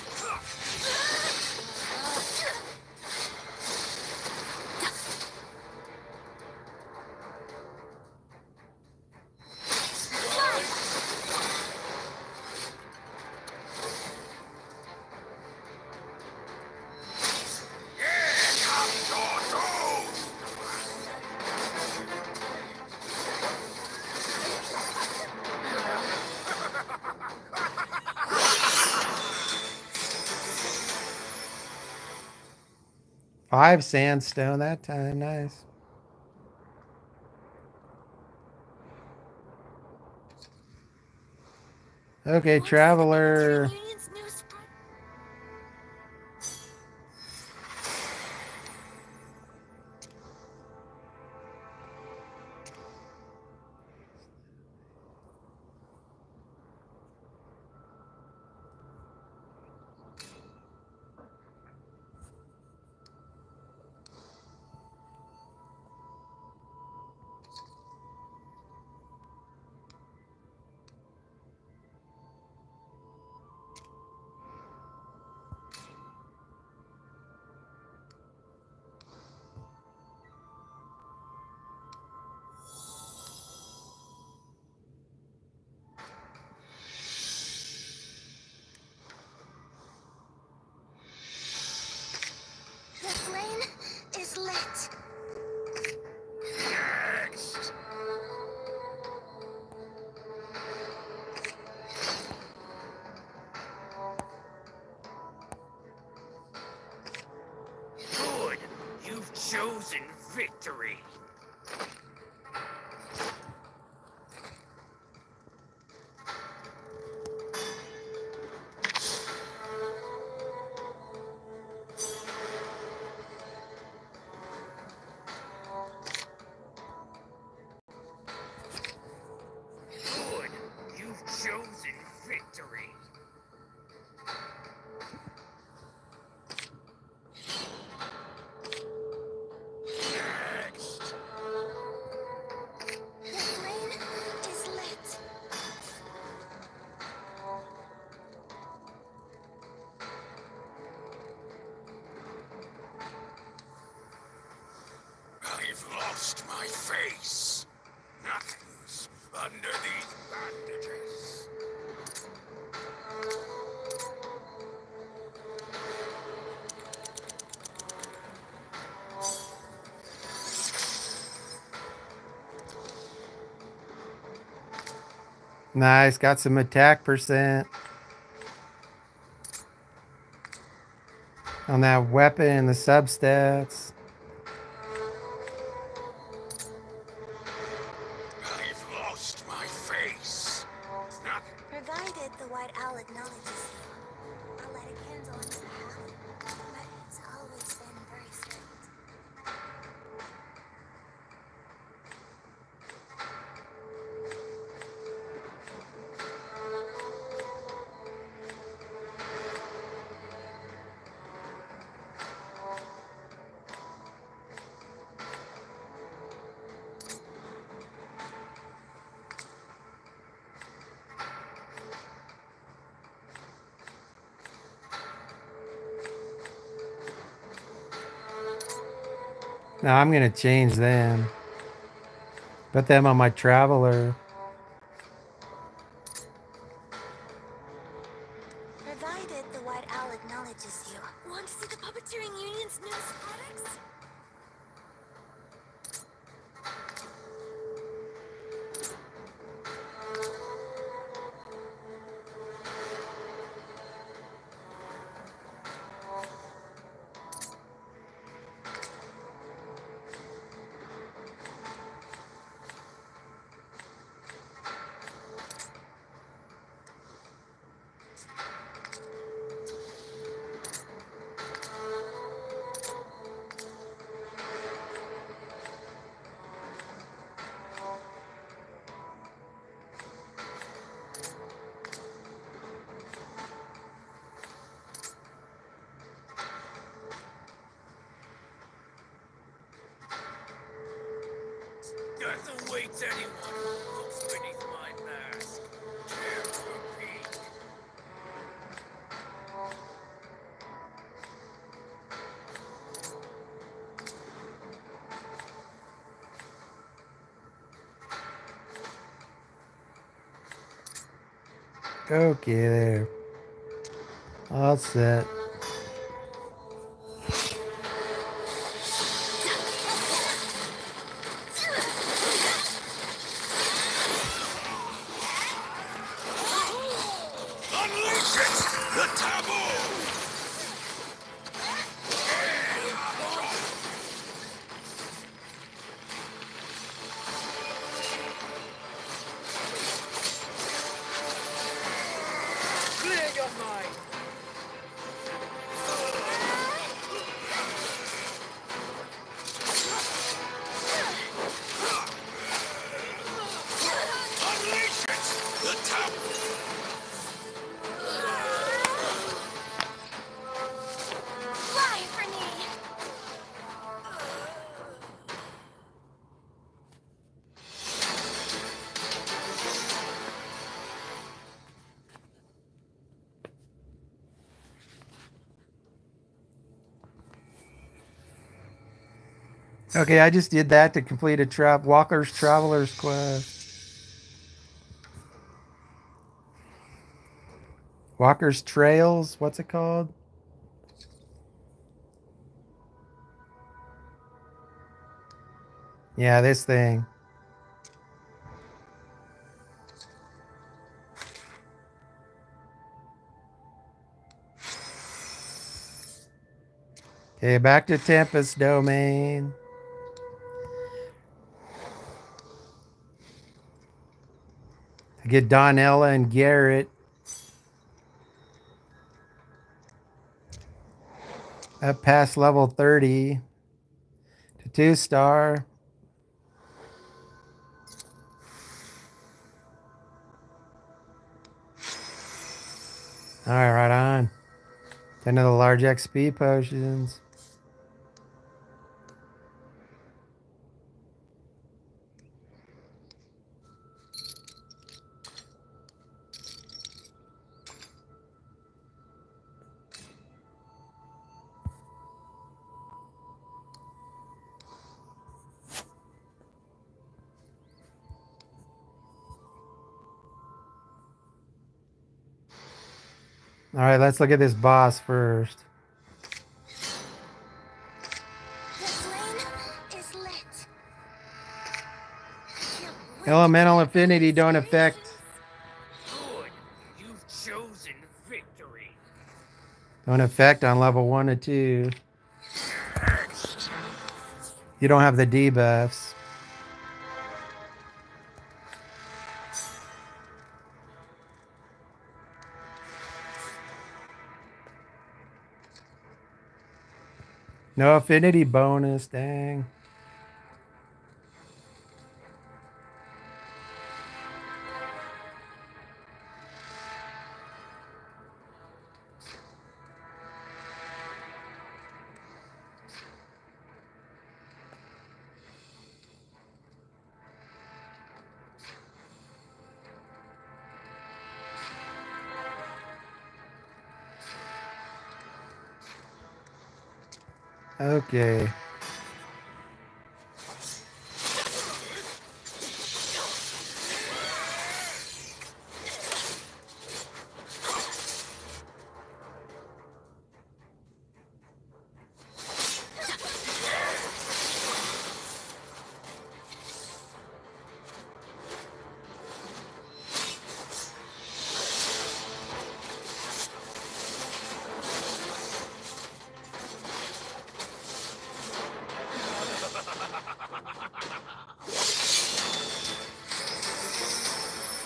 Five sandstone that time. Nice. Okay, Traveler. Union's new spring. The flame is lit. Next. Good. You've chosen victory. Good. You've chosen victory. Next. The flame is lit. I've lost my face. Nothing's under these bandages. Nice. Got some attack percent on that weapon and the substats. I've lost my face. Nothing. Provided the White Owl acknowledges you, I'll light a candle on his behalf. But it's always been very strict. Now I'm gonna change them. Put them on my traveler. Provided the White Owl acknowledges you. Want to see the Puppeteering Union's newest products? Death awaits anyone who looks beneath my mask. Dare to repeat. Okay, there. All set. Unleash it! The taboo! Clear your mind! Unleash it! The taboo! Fly, Fernie! Okay, I just did that to complete a Walker's Traveler's quest. Walker's Trails, what's it called? Yeah, this thing. Okay, back to Tempest Domain. To get Donella and Garrett. Up past level 30 to 2-star. All right, right on. 10 of the large XP potions. All right, let's look at this boss first. The flame is lit. Elemental affinity don't affect. Good. You've chosen victory. Don't affect on level 1 or 2. You don't have the debuffs. No affinity bonus, dang. Okay.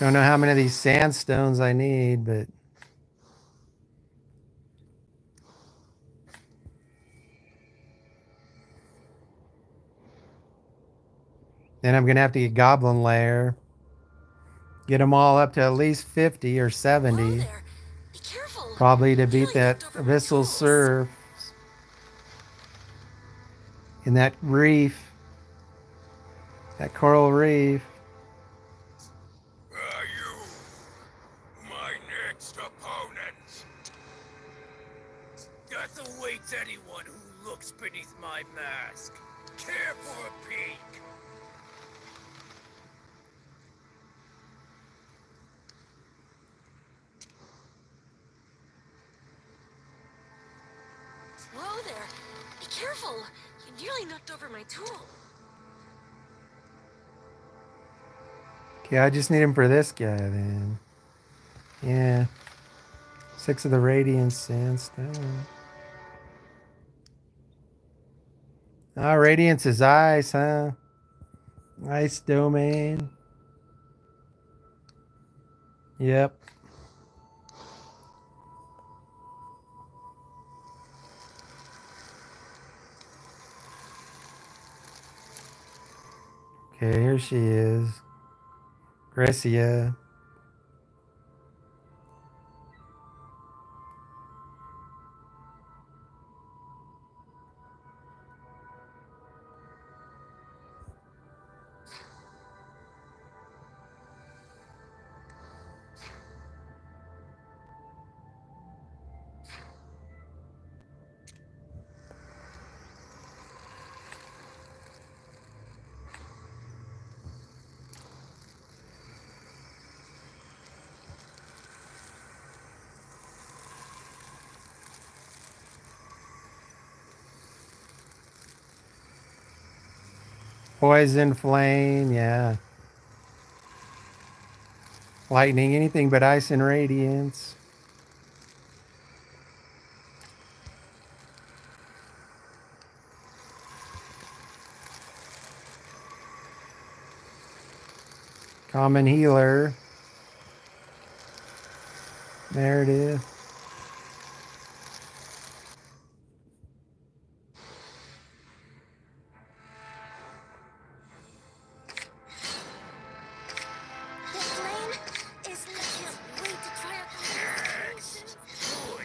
Don't know how many of these sandstones I need, but then I'm gonna have to get Goblin Lair. Get them all up to at least 50 or Whoa 70. there. Be careful. Probably to You beat nearly that knocked over my abyssal tools. surf in that reef. That coral reef. Are you my next opponent? Death awaits anyone who looks beneath my mask. Care for a peek? Whoa there. Be careful. You nearly knocked over my tool. Okay, I just need him for this guy then. Yeah. 6 of the radiant sandstone. Ah, radiance is ice, huh? Ice domain. Yep. Okay, here she is. Grecia. Poison flame, yeah. Lightning, anything but ice and radiance. Common healer. There it is. The flame is I can't wait to try out the Yes. Good.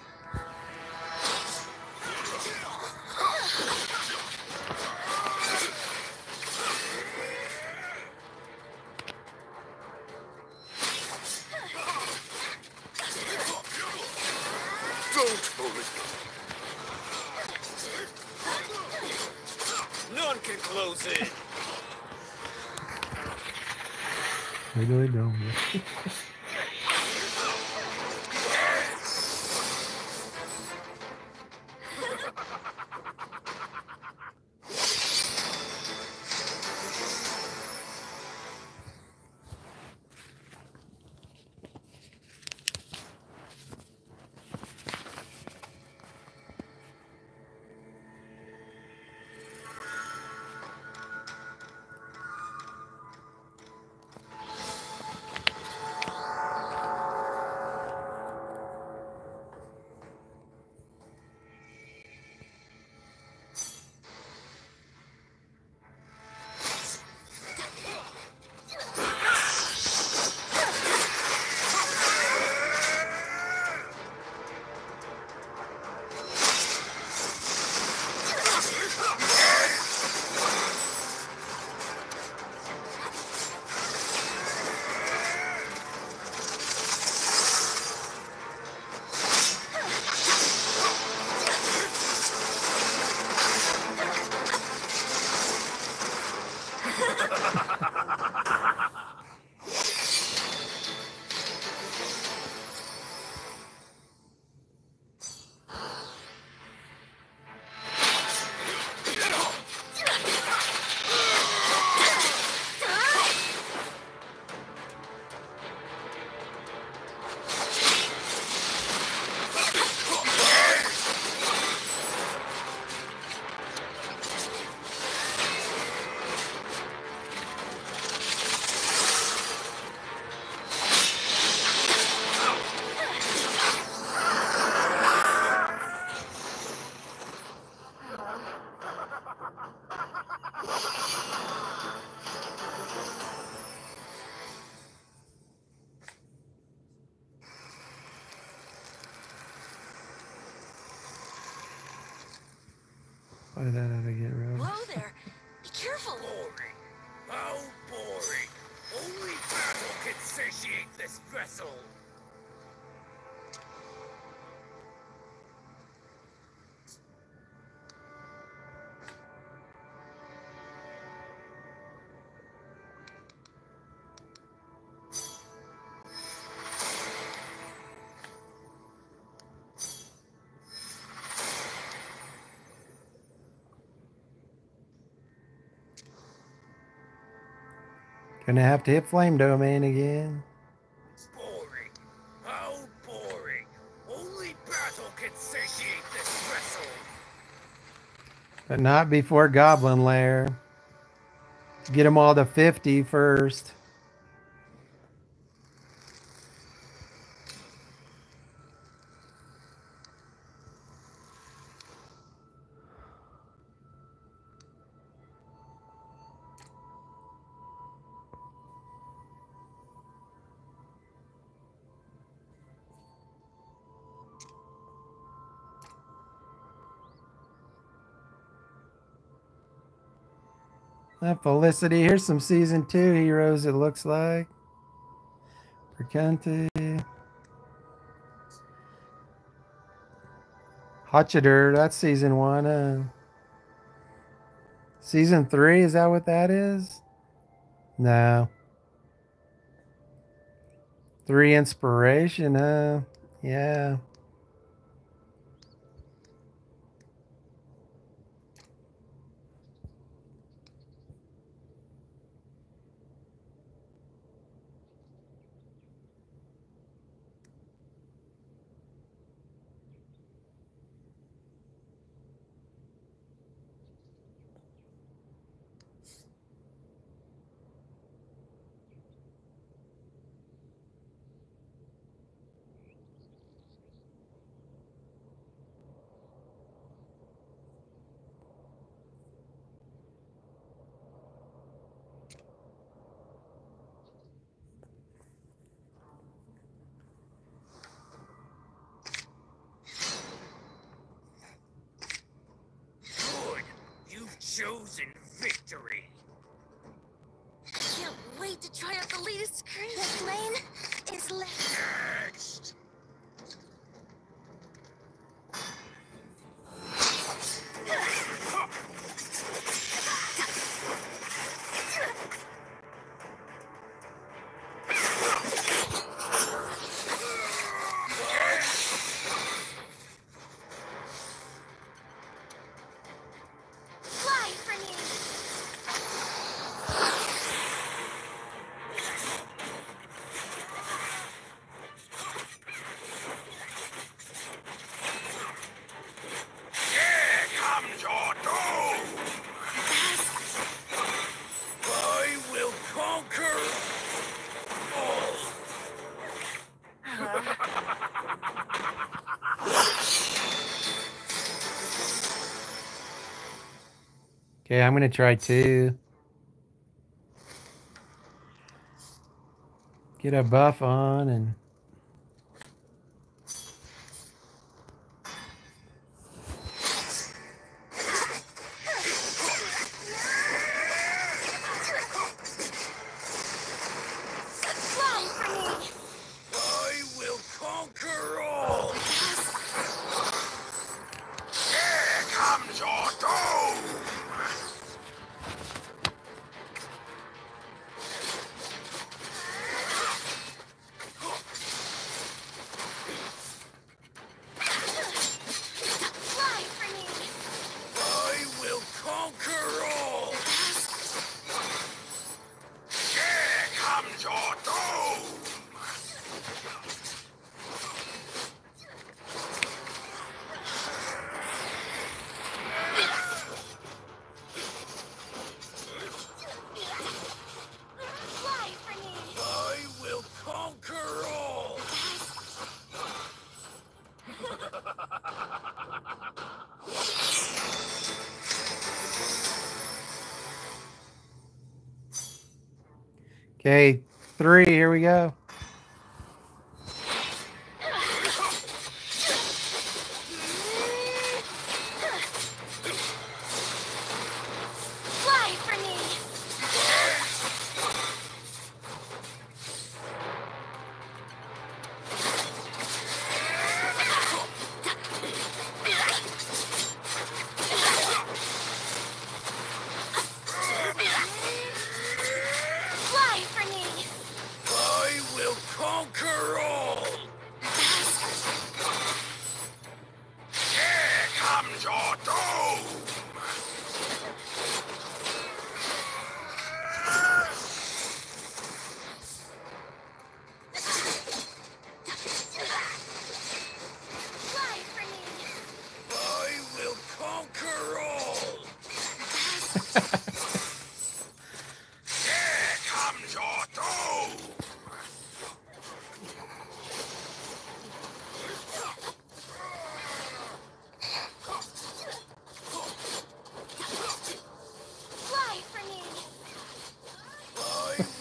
Don't hold it. None can close it. Really don't. Find that how to get rid. Whoa there! Be careful! Boring. How boring. Only battle can satiate this vessel. Gonna have to hit flame domain again. Boring. How boring. Only battle can satiate this vessel. But not before Goblin Lair. Get them all to 50 first. Felicity, here's some season 2 heroes, it looks like. Perkente. Hotchider, that's season 1. Season 3, is that what that is? No. 3 inspiration, yeah. Good. You've chosen victory. Can't wait to try out the latest cream. This lane is left. Next. Fly for me. Here comes your doom. I will conquer all. Okay, I'm gonna try 2. Get a buff on and Fly for me. I will conquer all. Here comes your doom. Fly for me. I will conquer all. Here comes your doom. Fly for me. I will conquer all. okay, 3, here we go.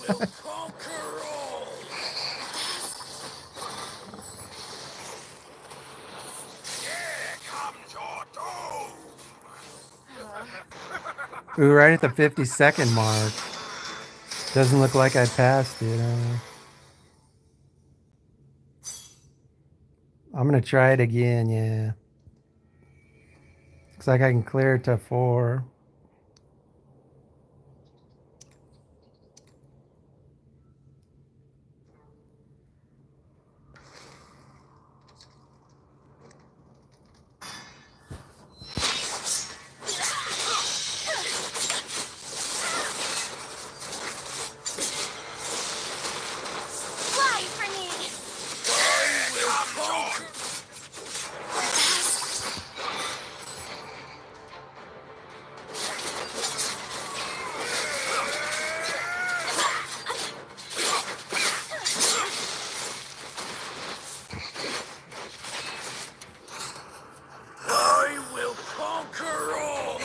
will conquer all. Here comes your doom. Ooh, right at the 50-second mark. Doesn't look like I passed it. I'm gonna try it again, yeah. Looks like I can clear it to 4. Fly for me! I will conquer. I will conquer all.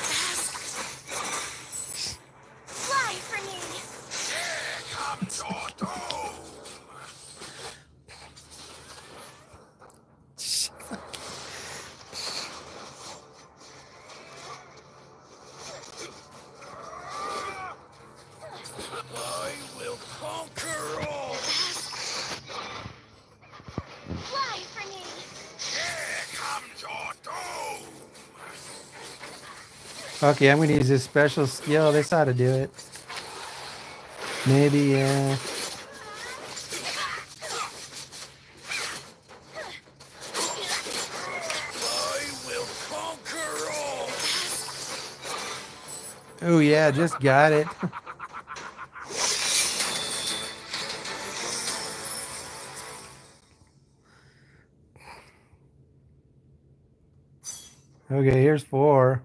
Fly for me! Here comes your doom. I will conquer all. Fly for me! Here comes your doom. Okay, I'm gonna use this special skill. This ought to do it. Maybe, yeah. I will conquer all. Oh yeah, just got it. Okay, here's 4.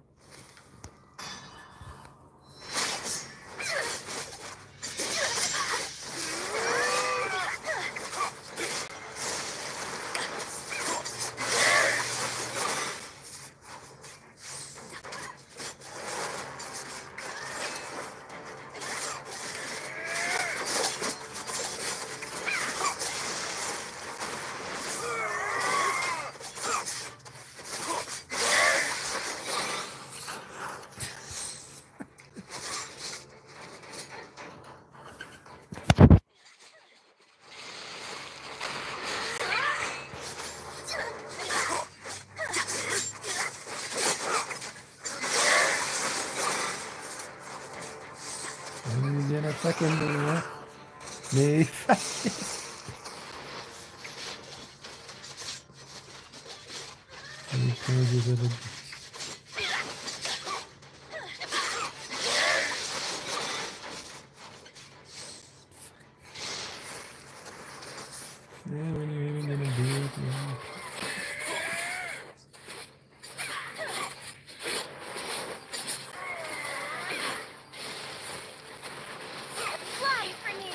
In a second, maybe. Fly for me!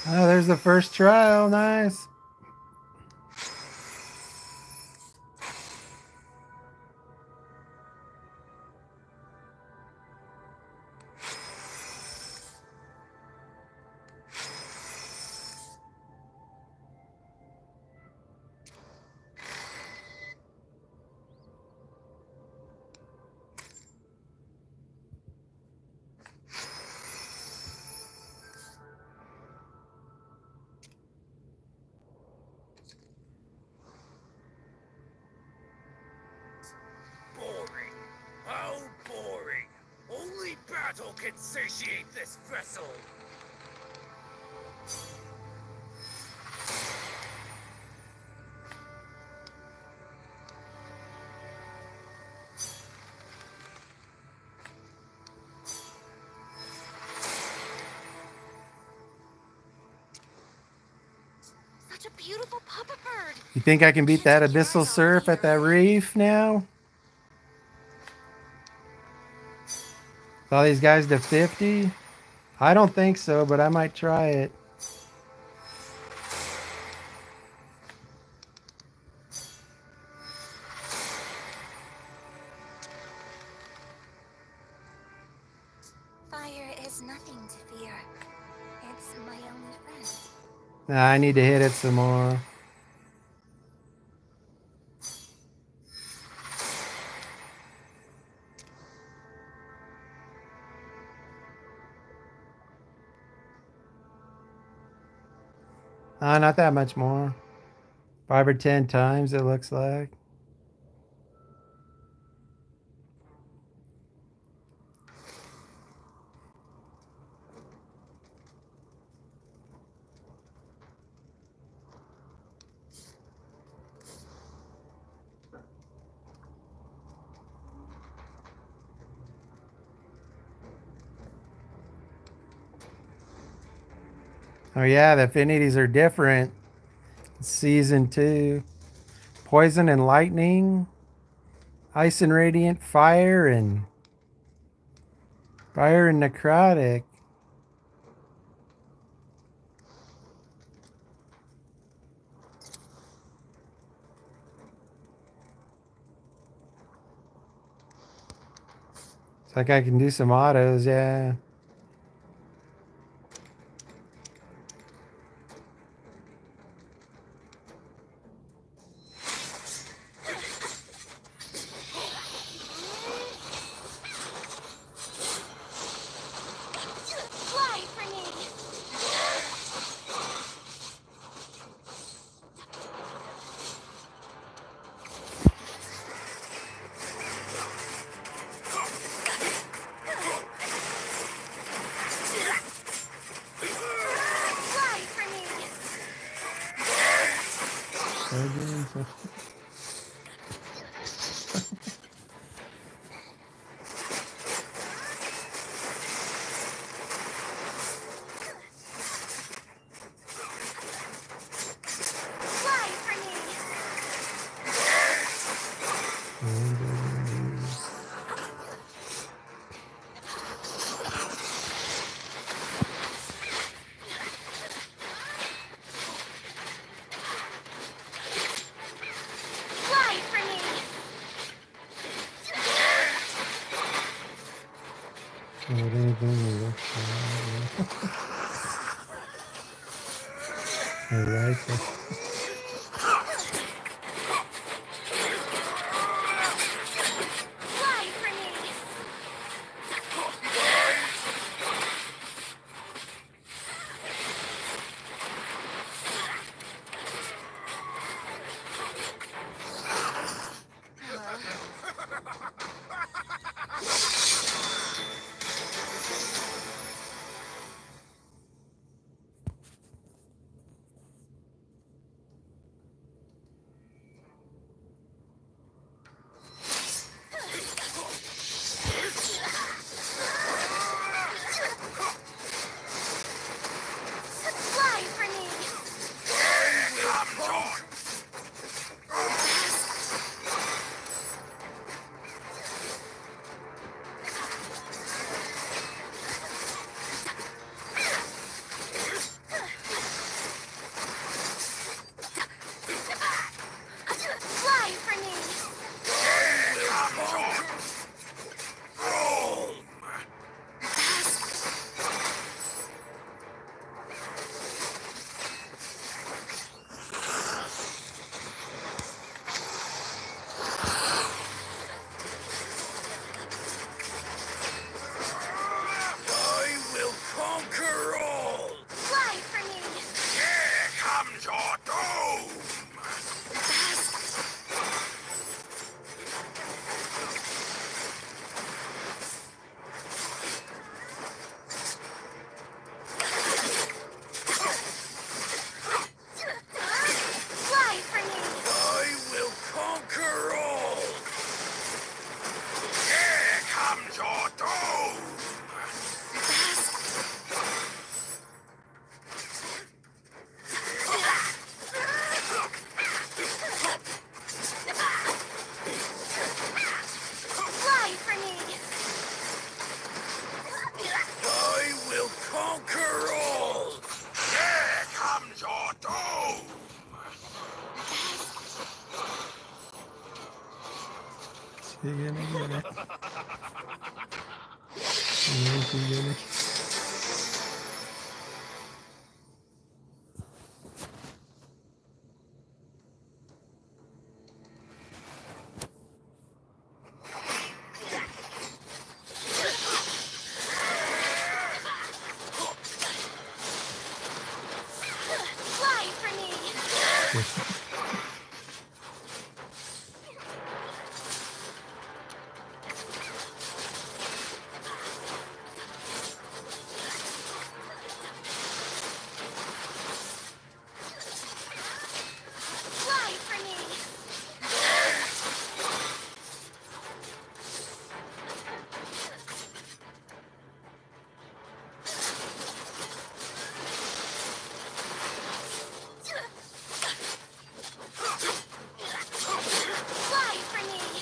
Oh, there's the first trial. Nice. Boring. How boring. Only battle can satiate this vessel. Such a beautiful puppet bird. You think I can beat that Can't take your abyssal eyes off surf me, at that right? reef now? All these guys to 50? I don't think so, but I might try it. Fire is nothing to fear. It's my only friend. Nah, I need to hit it some more. Not that much more. 5 or 10 times, it looks like. Oh yeah, the affinities are different. Season 2. Poison and lightning. Ice and radiant fire and necrotic. It's like I can do some autos, yeah. Fly for me! Fly for me! Fly for me! Fly for me! Alright. Fly for me! You're gonna get it. Yes, you're gonna. Fly for me! Fly for me! Fly for me!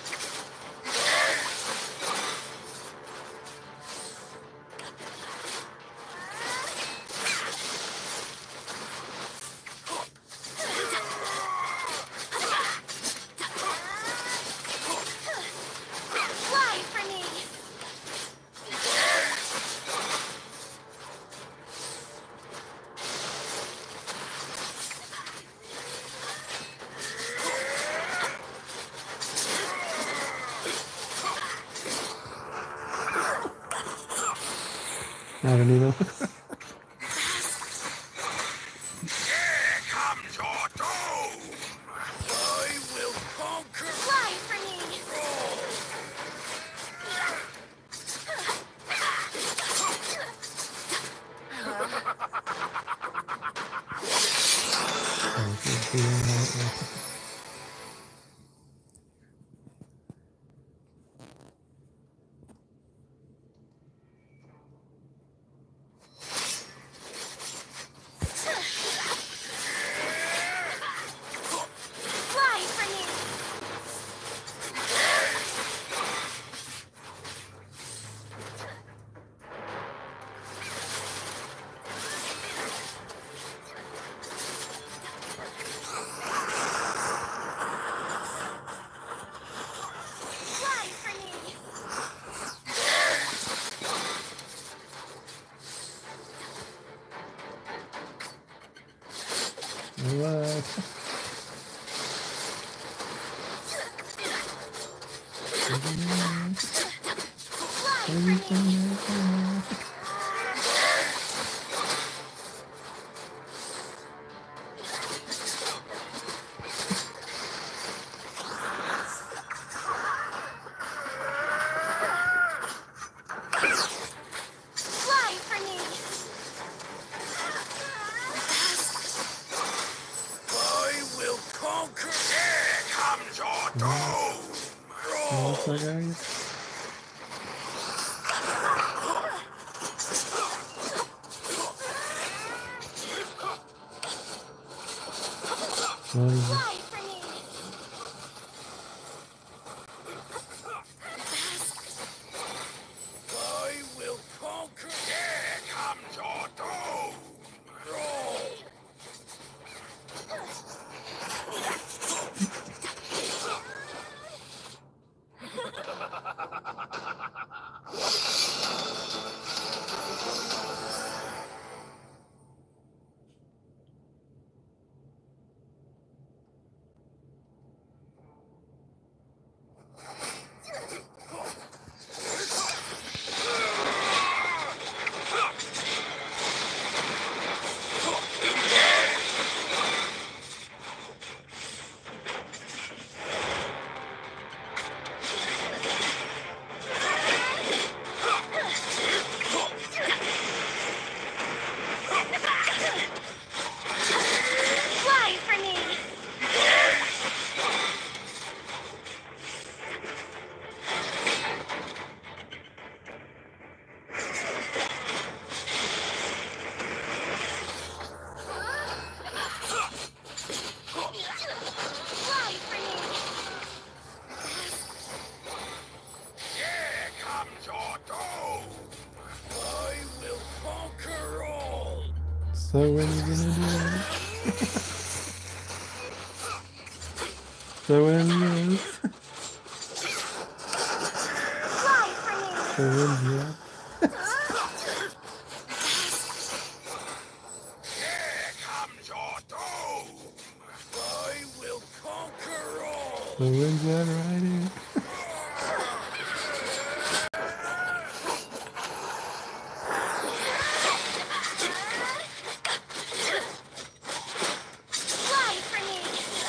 Fly for me! I don't even. Here comes your doom! I will conquer Fly for me! Fly for me! Fly for me! What? Fly for me! Fly for me! I will conquer. Here comes your doom! What's that, guys? What is it? Fly for me! I will conquer. Here comes your doom! Fly for me! Fly for me! Here comes your doom! I will conquer all! So when are you gonna do it? So when The wind's up. Here comes your doom! I will conquer all! The wind's out right here. Fly for me!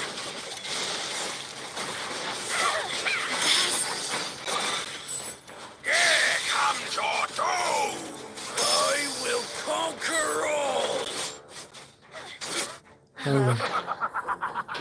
Here comes your doom! I will conquer all! Oh,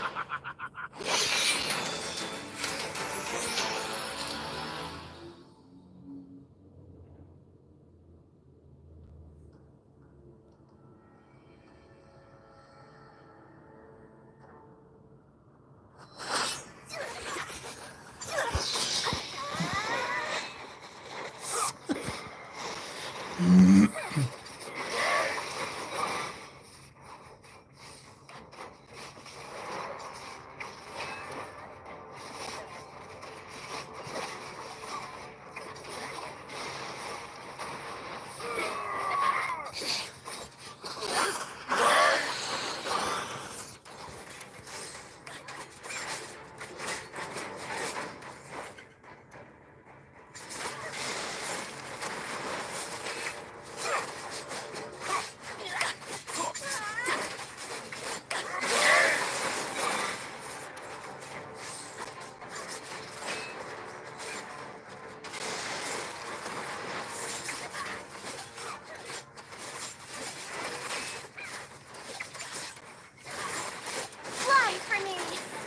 Fly for me!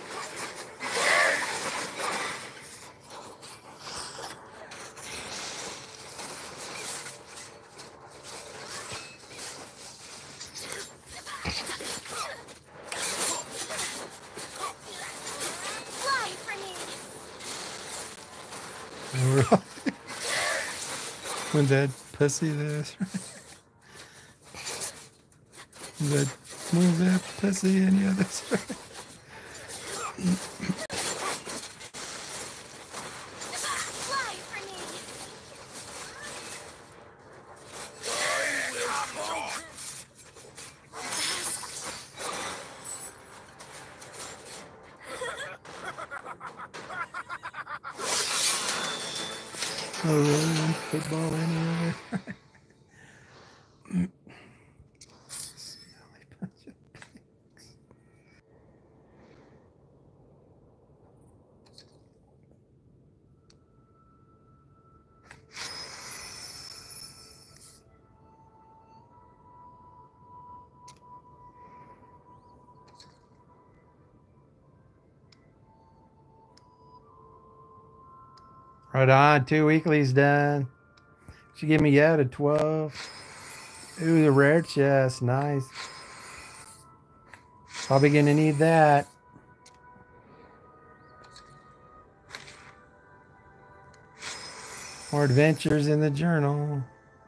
Fly for me! when that pussy there. That move that pussy any other side. Fly for me! Oh, really? Football anywhere? Smelly bunch of pigs. Right on, 2 weeklies done. She gave me out at 12. Ooh, the rare chest, nice. Probably gonna need that. More adventures in the journal.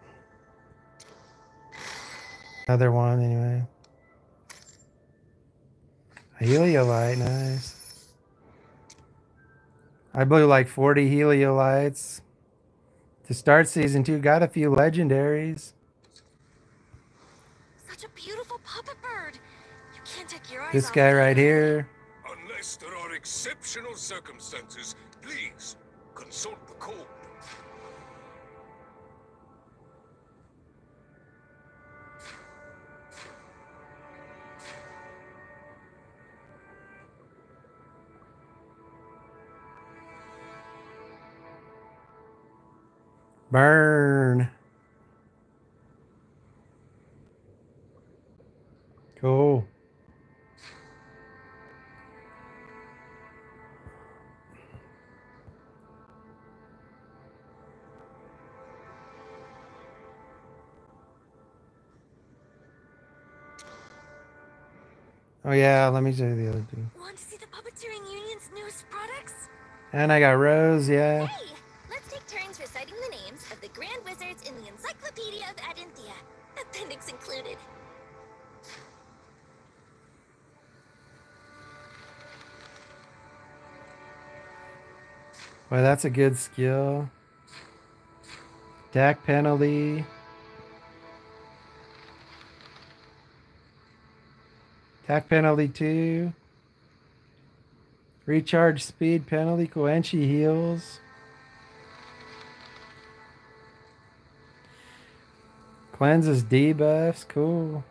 Another one anyway. A heliolite, nice. I blew like 40 heliolites to start season 2. Got a few legendaries. Such a beautiful puppet bird. You can't take your eyes This off guy it. right here. Unless there are exceptional circumstances, please consult the code. Burn. Cool. Oh yeah, let me show you the other two. Want to see the Puppeteering Union's newest products? And I got Rose, yeah. Hey! Let's take turns reciting the names of the Grand Wizards in the Encyclopedia of Adenthia. Appendix included. Well, that's a good skill. Attack penalty. Attack penalty 2. Recharge speed penalty. Koenchi heals. Cleanses debuffs. Cool.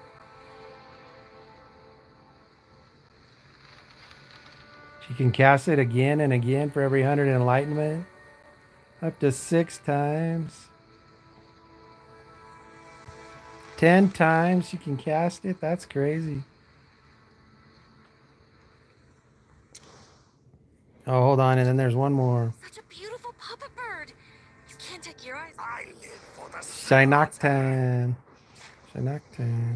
She can cast it again and again for every 100 enlightenment. Up to 6 times. 10 times you can cast it. That's crazy. Oh, hold on. And then there's one more. Such a beautiful puppet bird. You can't take your eyes. I live for the Shinoctan. Shinoctan.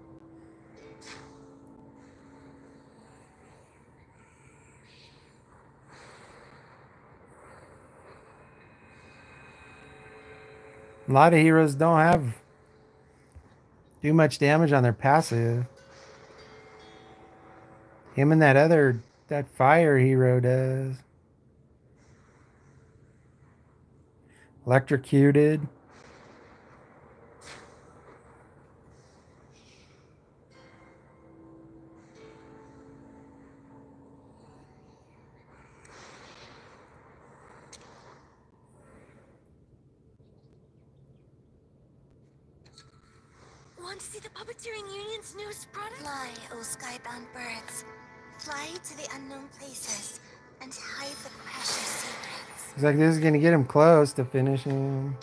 A lot of heroes don't do much damage on their passive. Him and that fire hero does. Electrocuted. Want to see the Puppeteering Union's newest product? Fly, O skybound birds. Fly to the unknown places and hide the precious secrets. Looks like this is gonna get him close to finishing.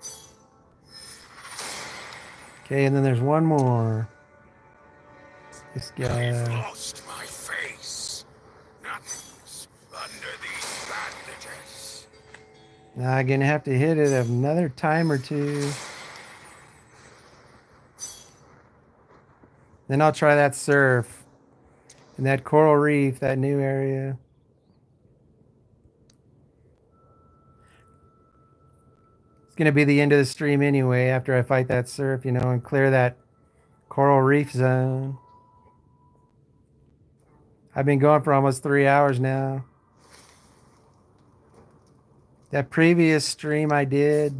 Okay, and then there's one more. This I've guy. lost my face. Nothing's under these bandages. Now I'm gonna have to hit it another time or two. Then I'll try that surf. And that coral reef, that new area. It's going to be the end of the stream anyway after I fight that surf, you know, and clear that coral reef zone. I've been going for almost 3 hours now. That previous stream I did,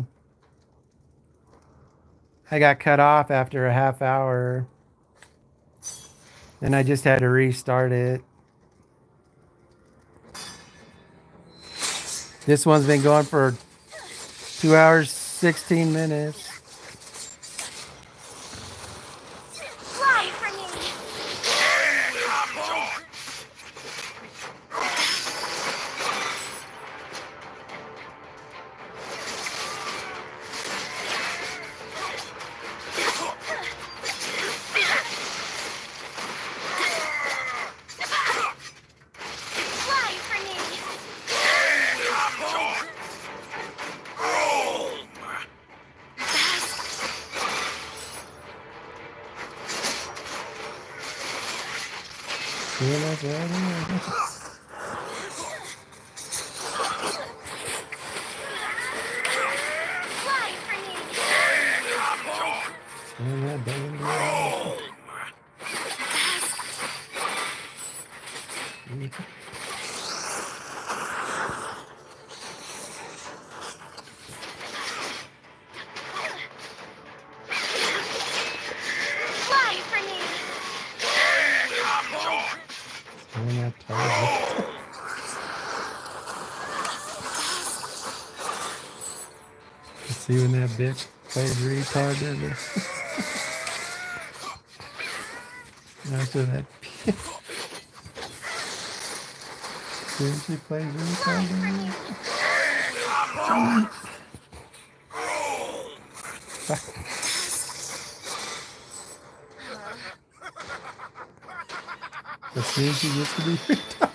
I got cut off after a half hour. Then I just had to restart it. This one's been going for 2 hours, 16 minutes. Fly for me! Fly for me! Fly for me! Fly for me! See when that bitch plays retard, does it? After that soon she plays retard, does it? As soon as she gets to be retarded.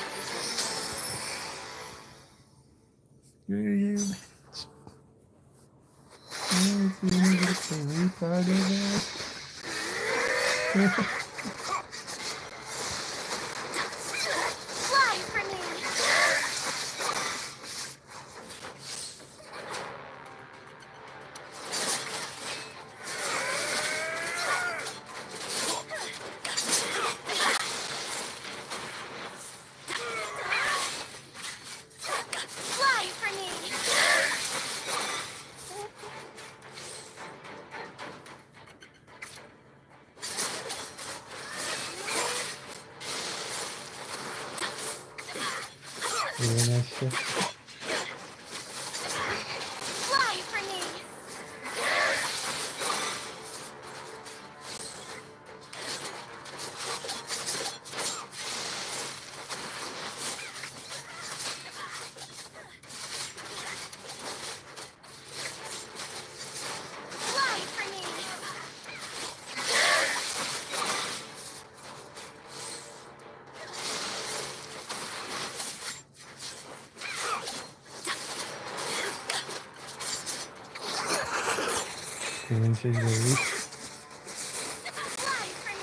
Screw you, bitch. As soon as you get to retarded, Fly for me! Fly for me! Doing that shit. Fly for me! Fly for me! Doing shit really. Fly for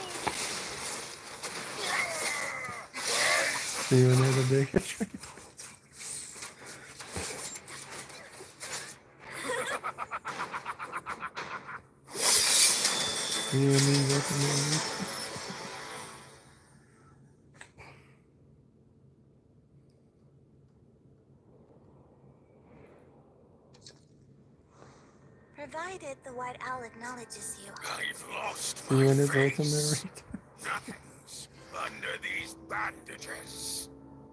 me! Doing it a bigger. You and me working on it. Provided the White Owl acknowledges you. I've lost You my and his face. ultimate. Nothing's under these bandages.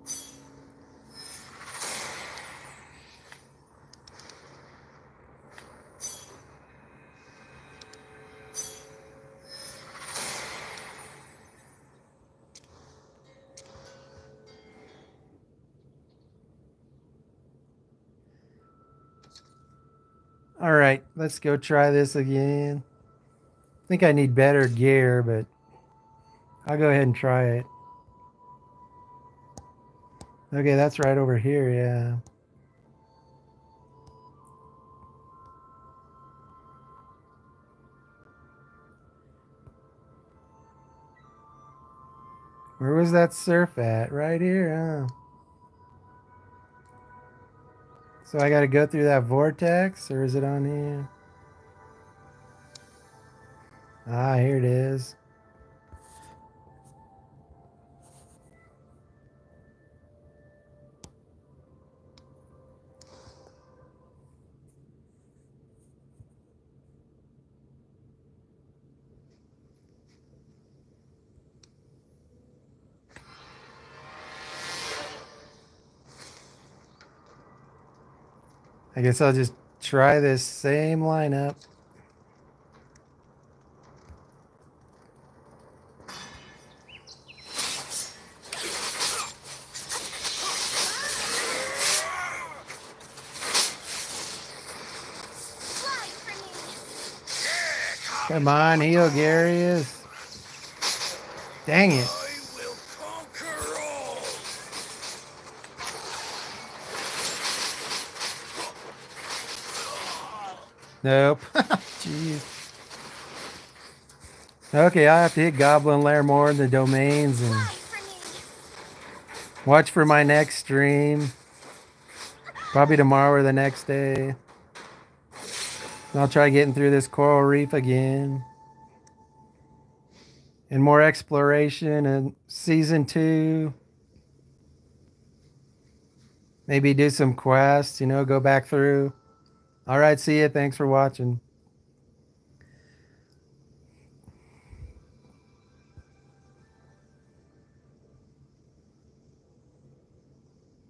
All right, let's go try this again. I think I need better gear, but I'll go ahead and try it. Okay, that's right over here, yeah. Where was that surf at? Right here, huh? So I gotta go through that vortex, or is it on here? Ah, here it is. I guess I'll just try this same lineup. Fly for me! Come on, heal, Garius. Dang it. I will conquer all. Nope. Jeez. Okay, I have to hit Goblin Lair more in the domains and Fly for me! watch for my next stream. Probably tomorrow or the next day. And I'll try getting through this coral reef again. And more exploration in season 2. Maybe do some quests, go back through. All right, see ya. Thanks for watching.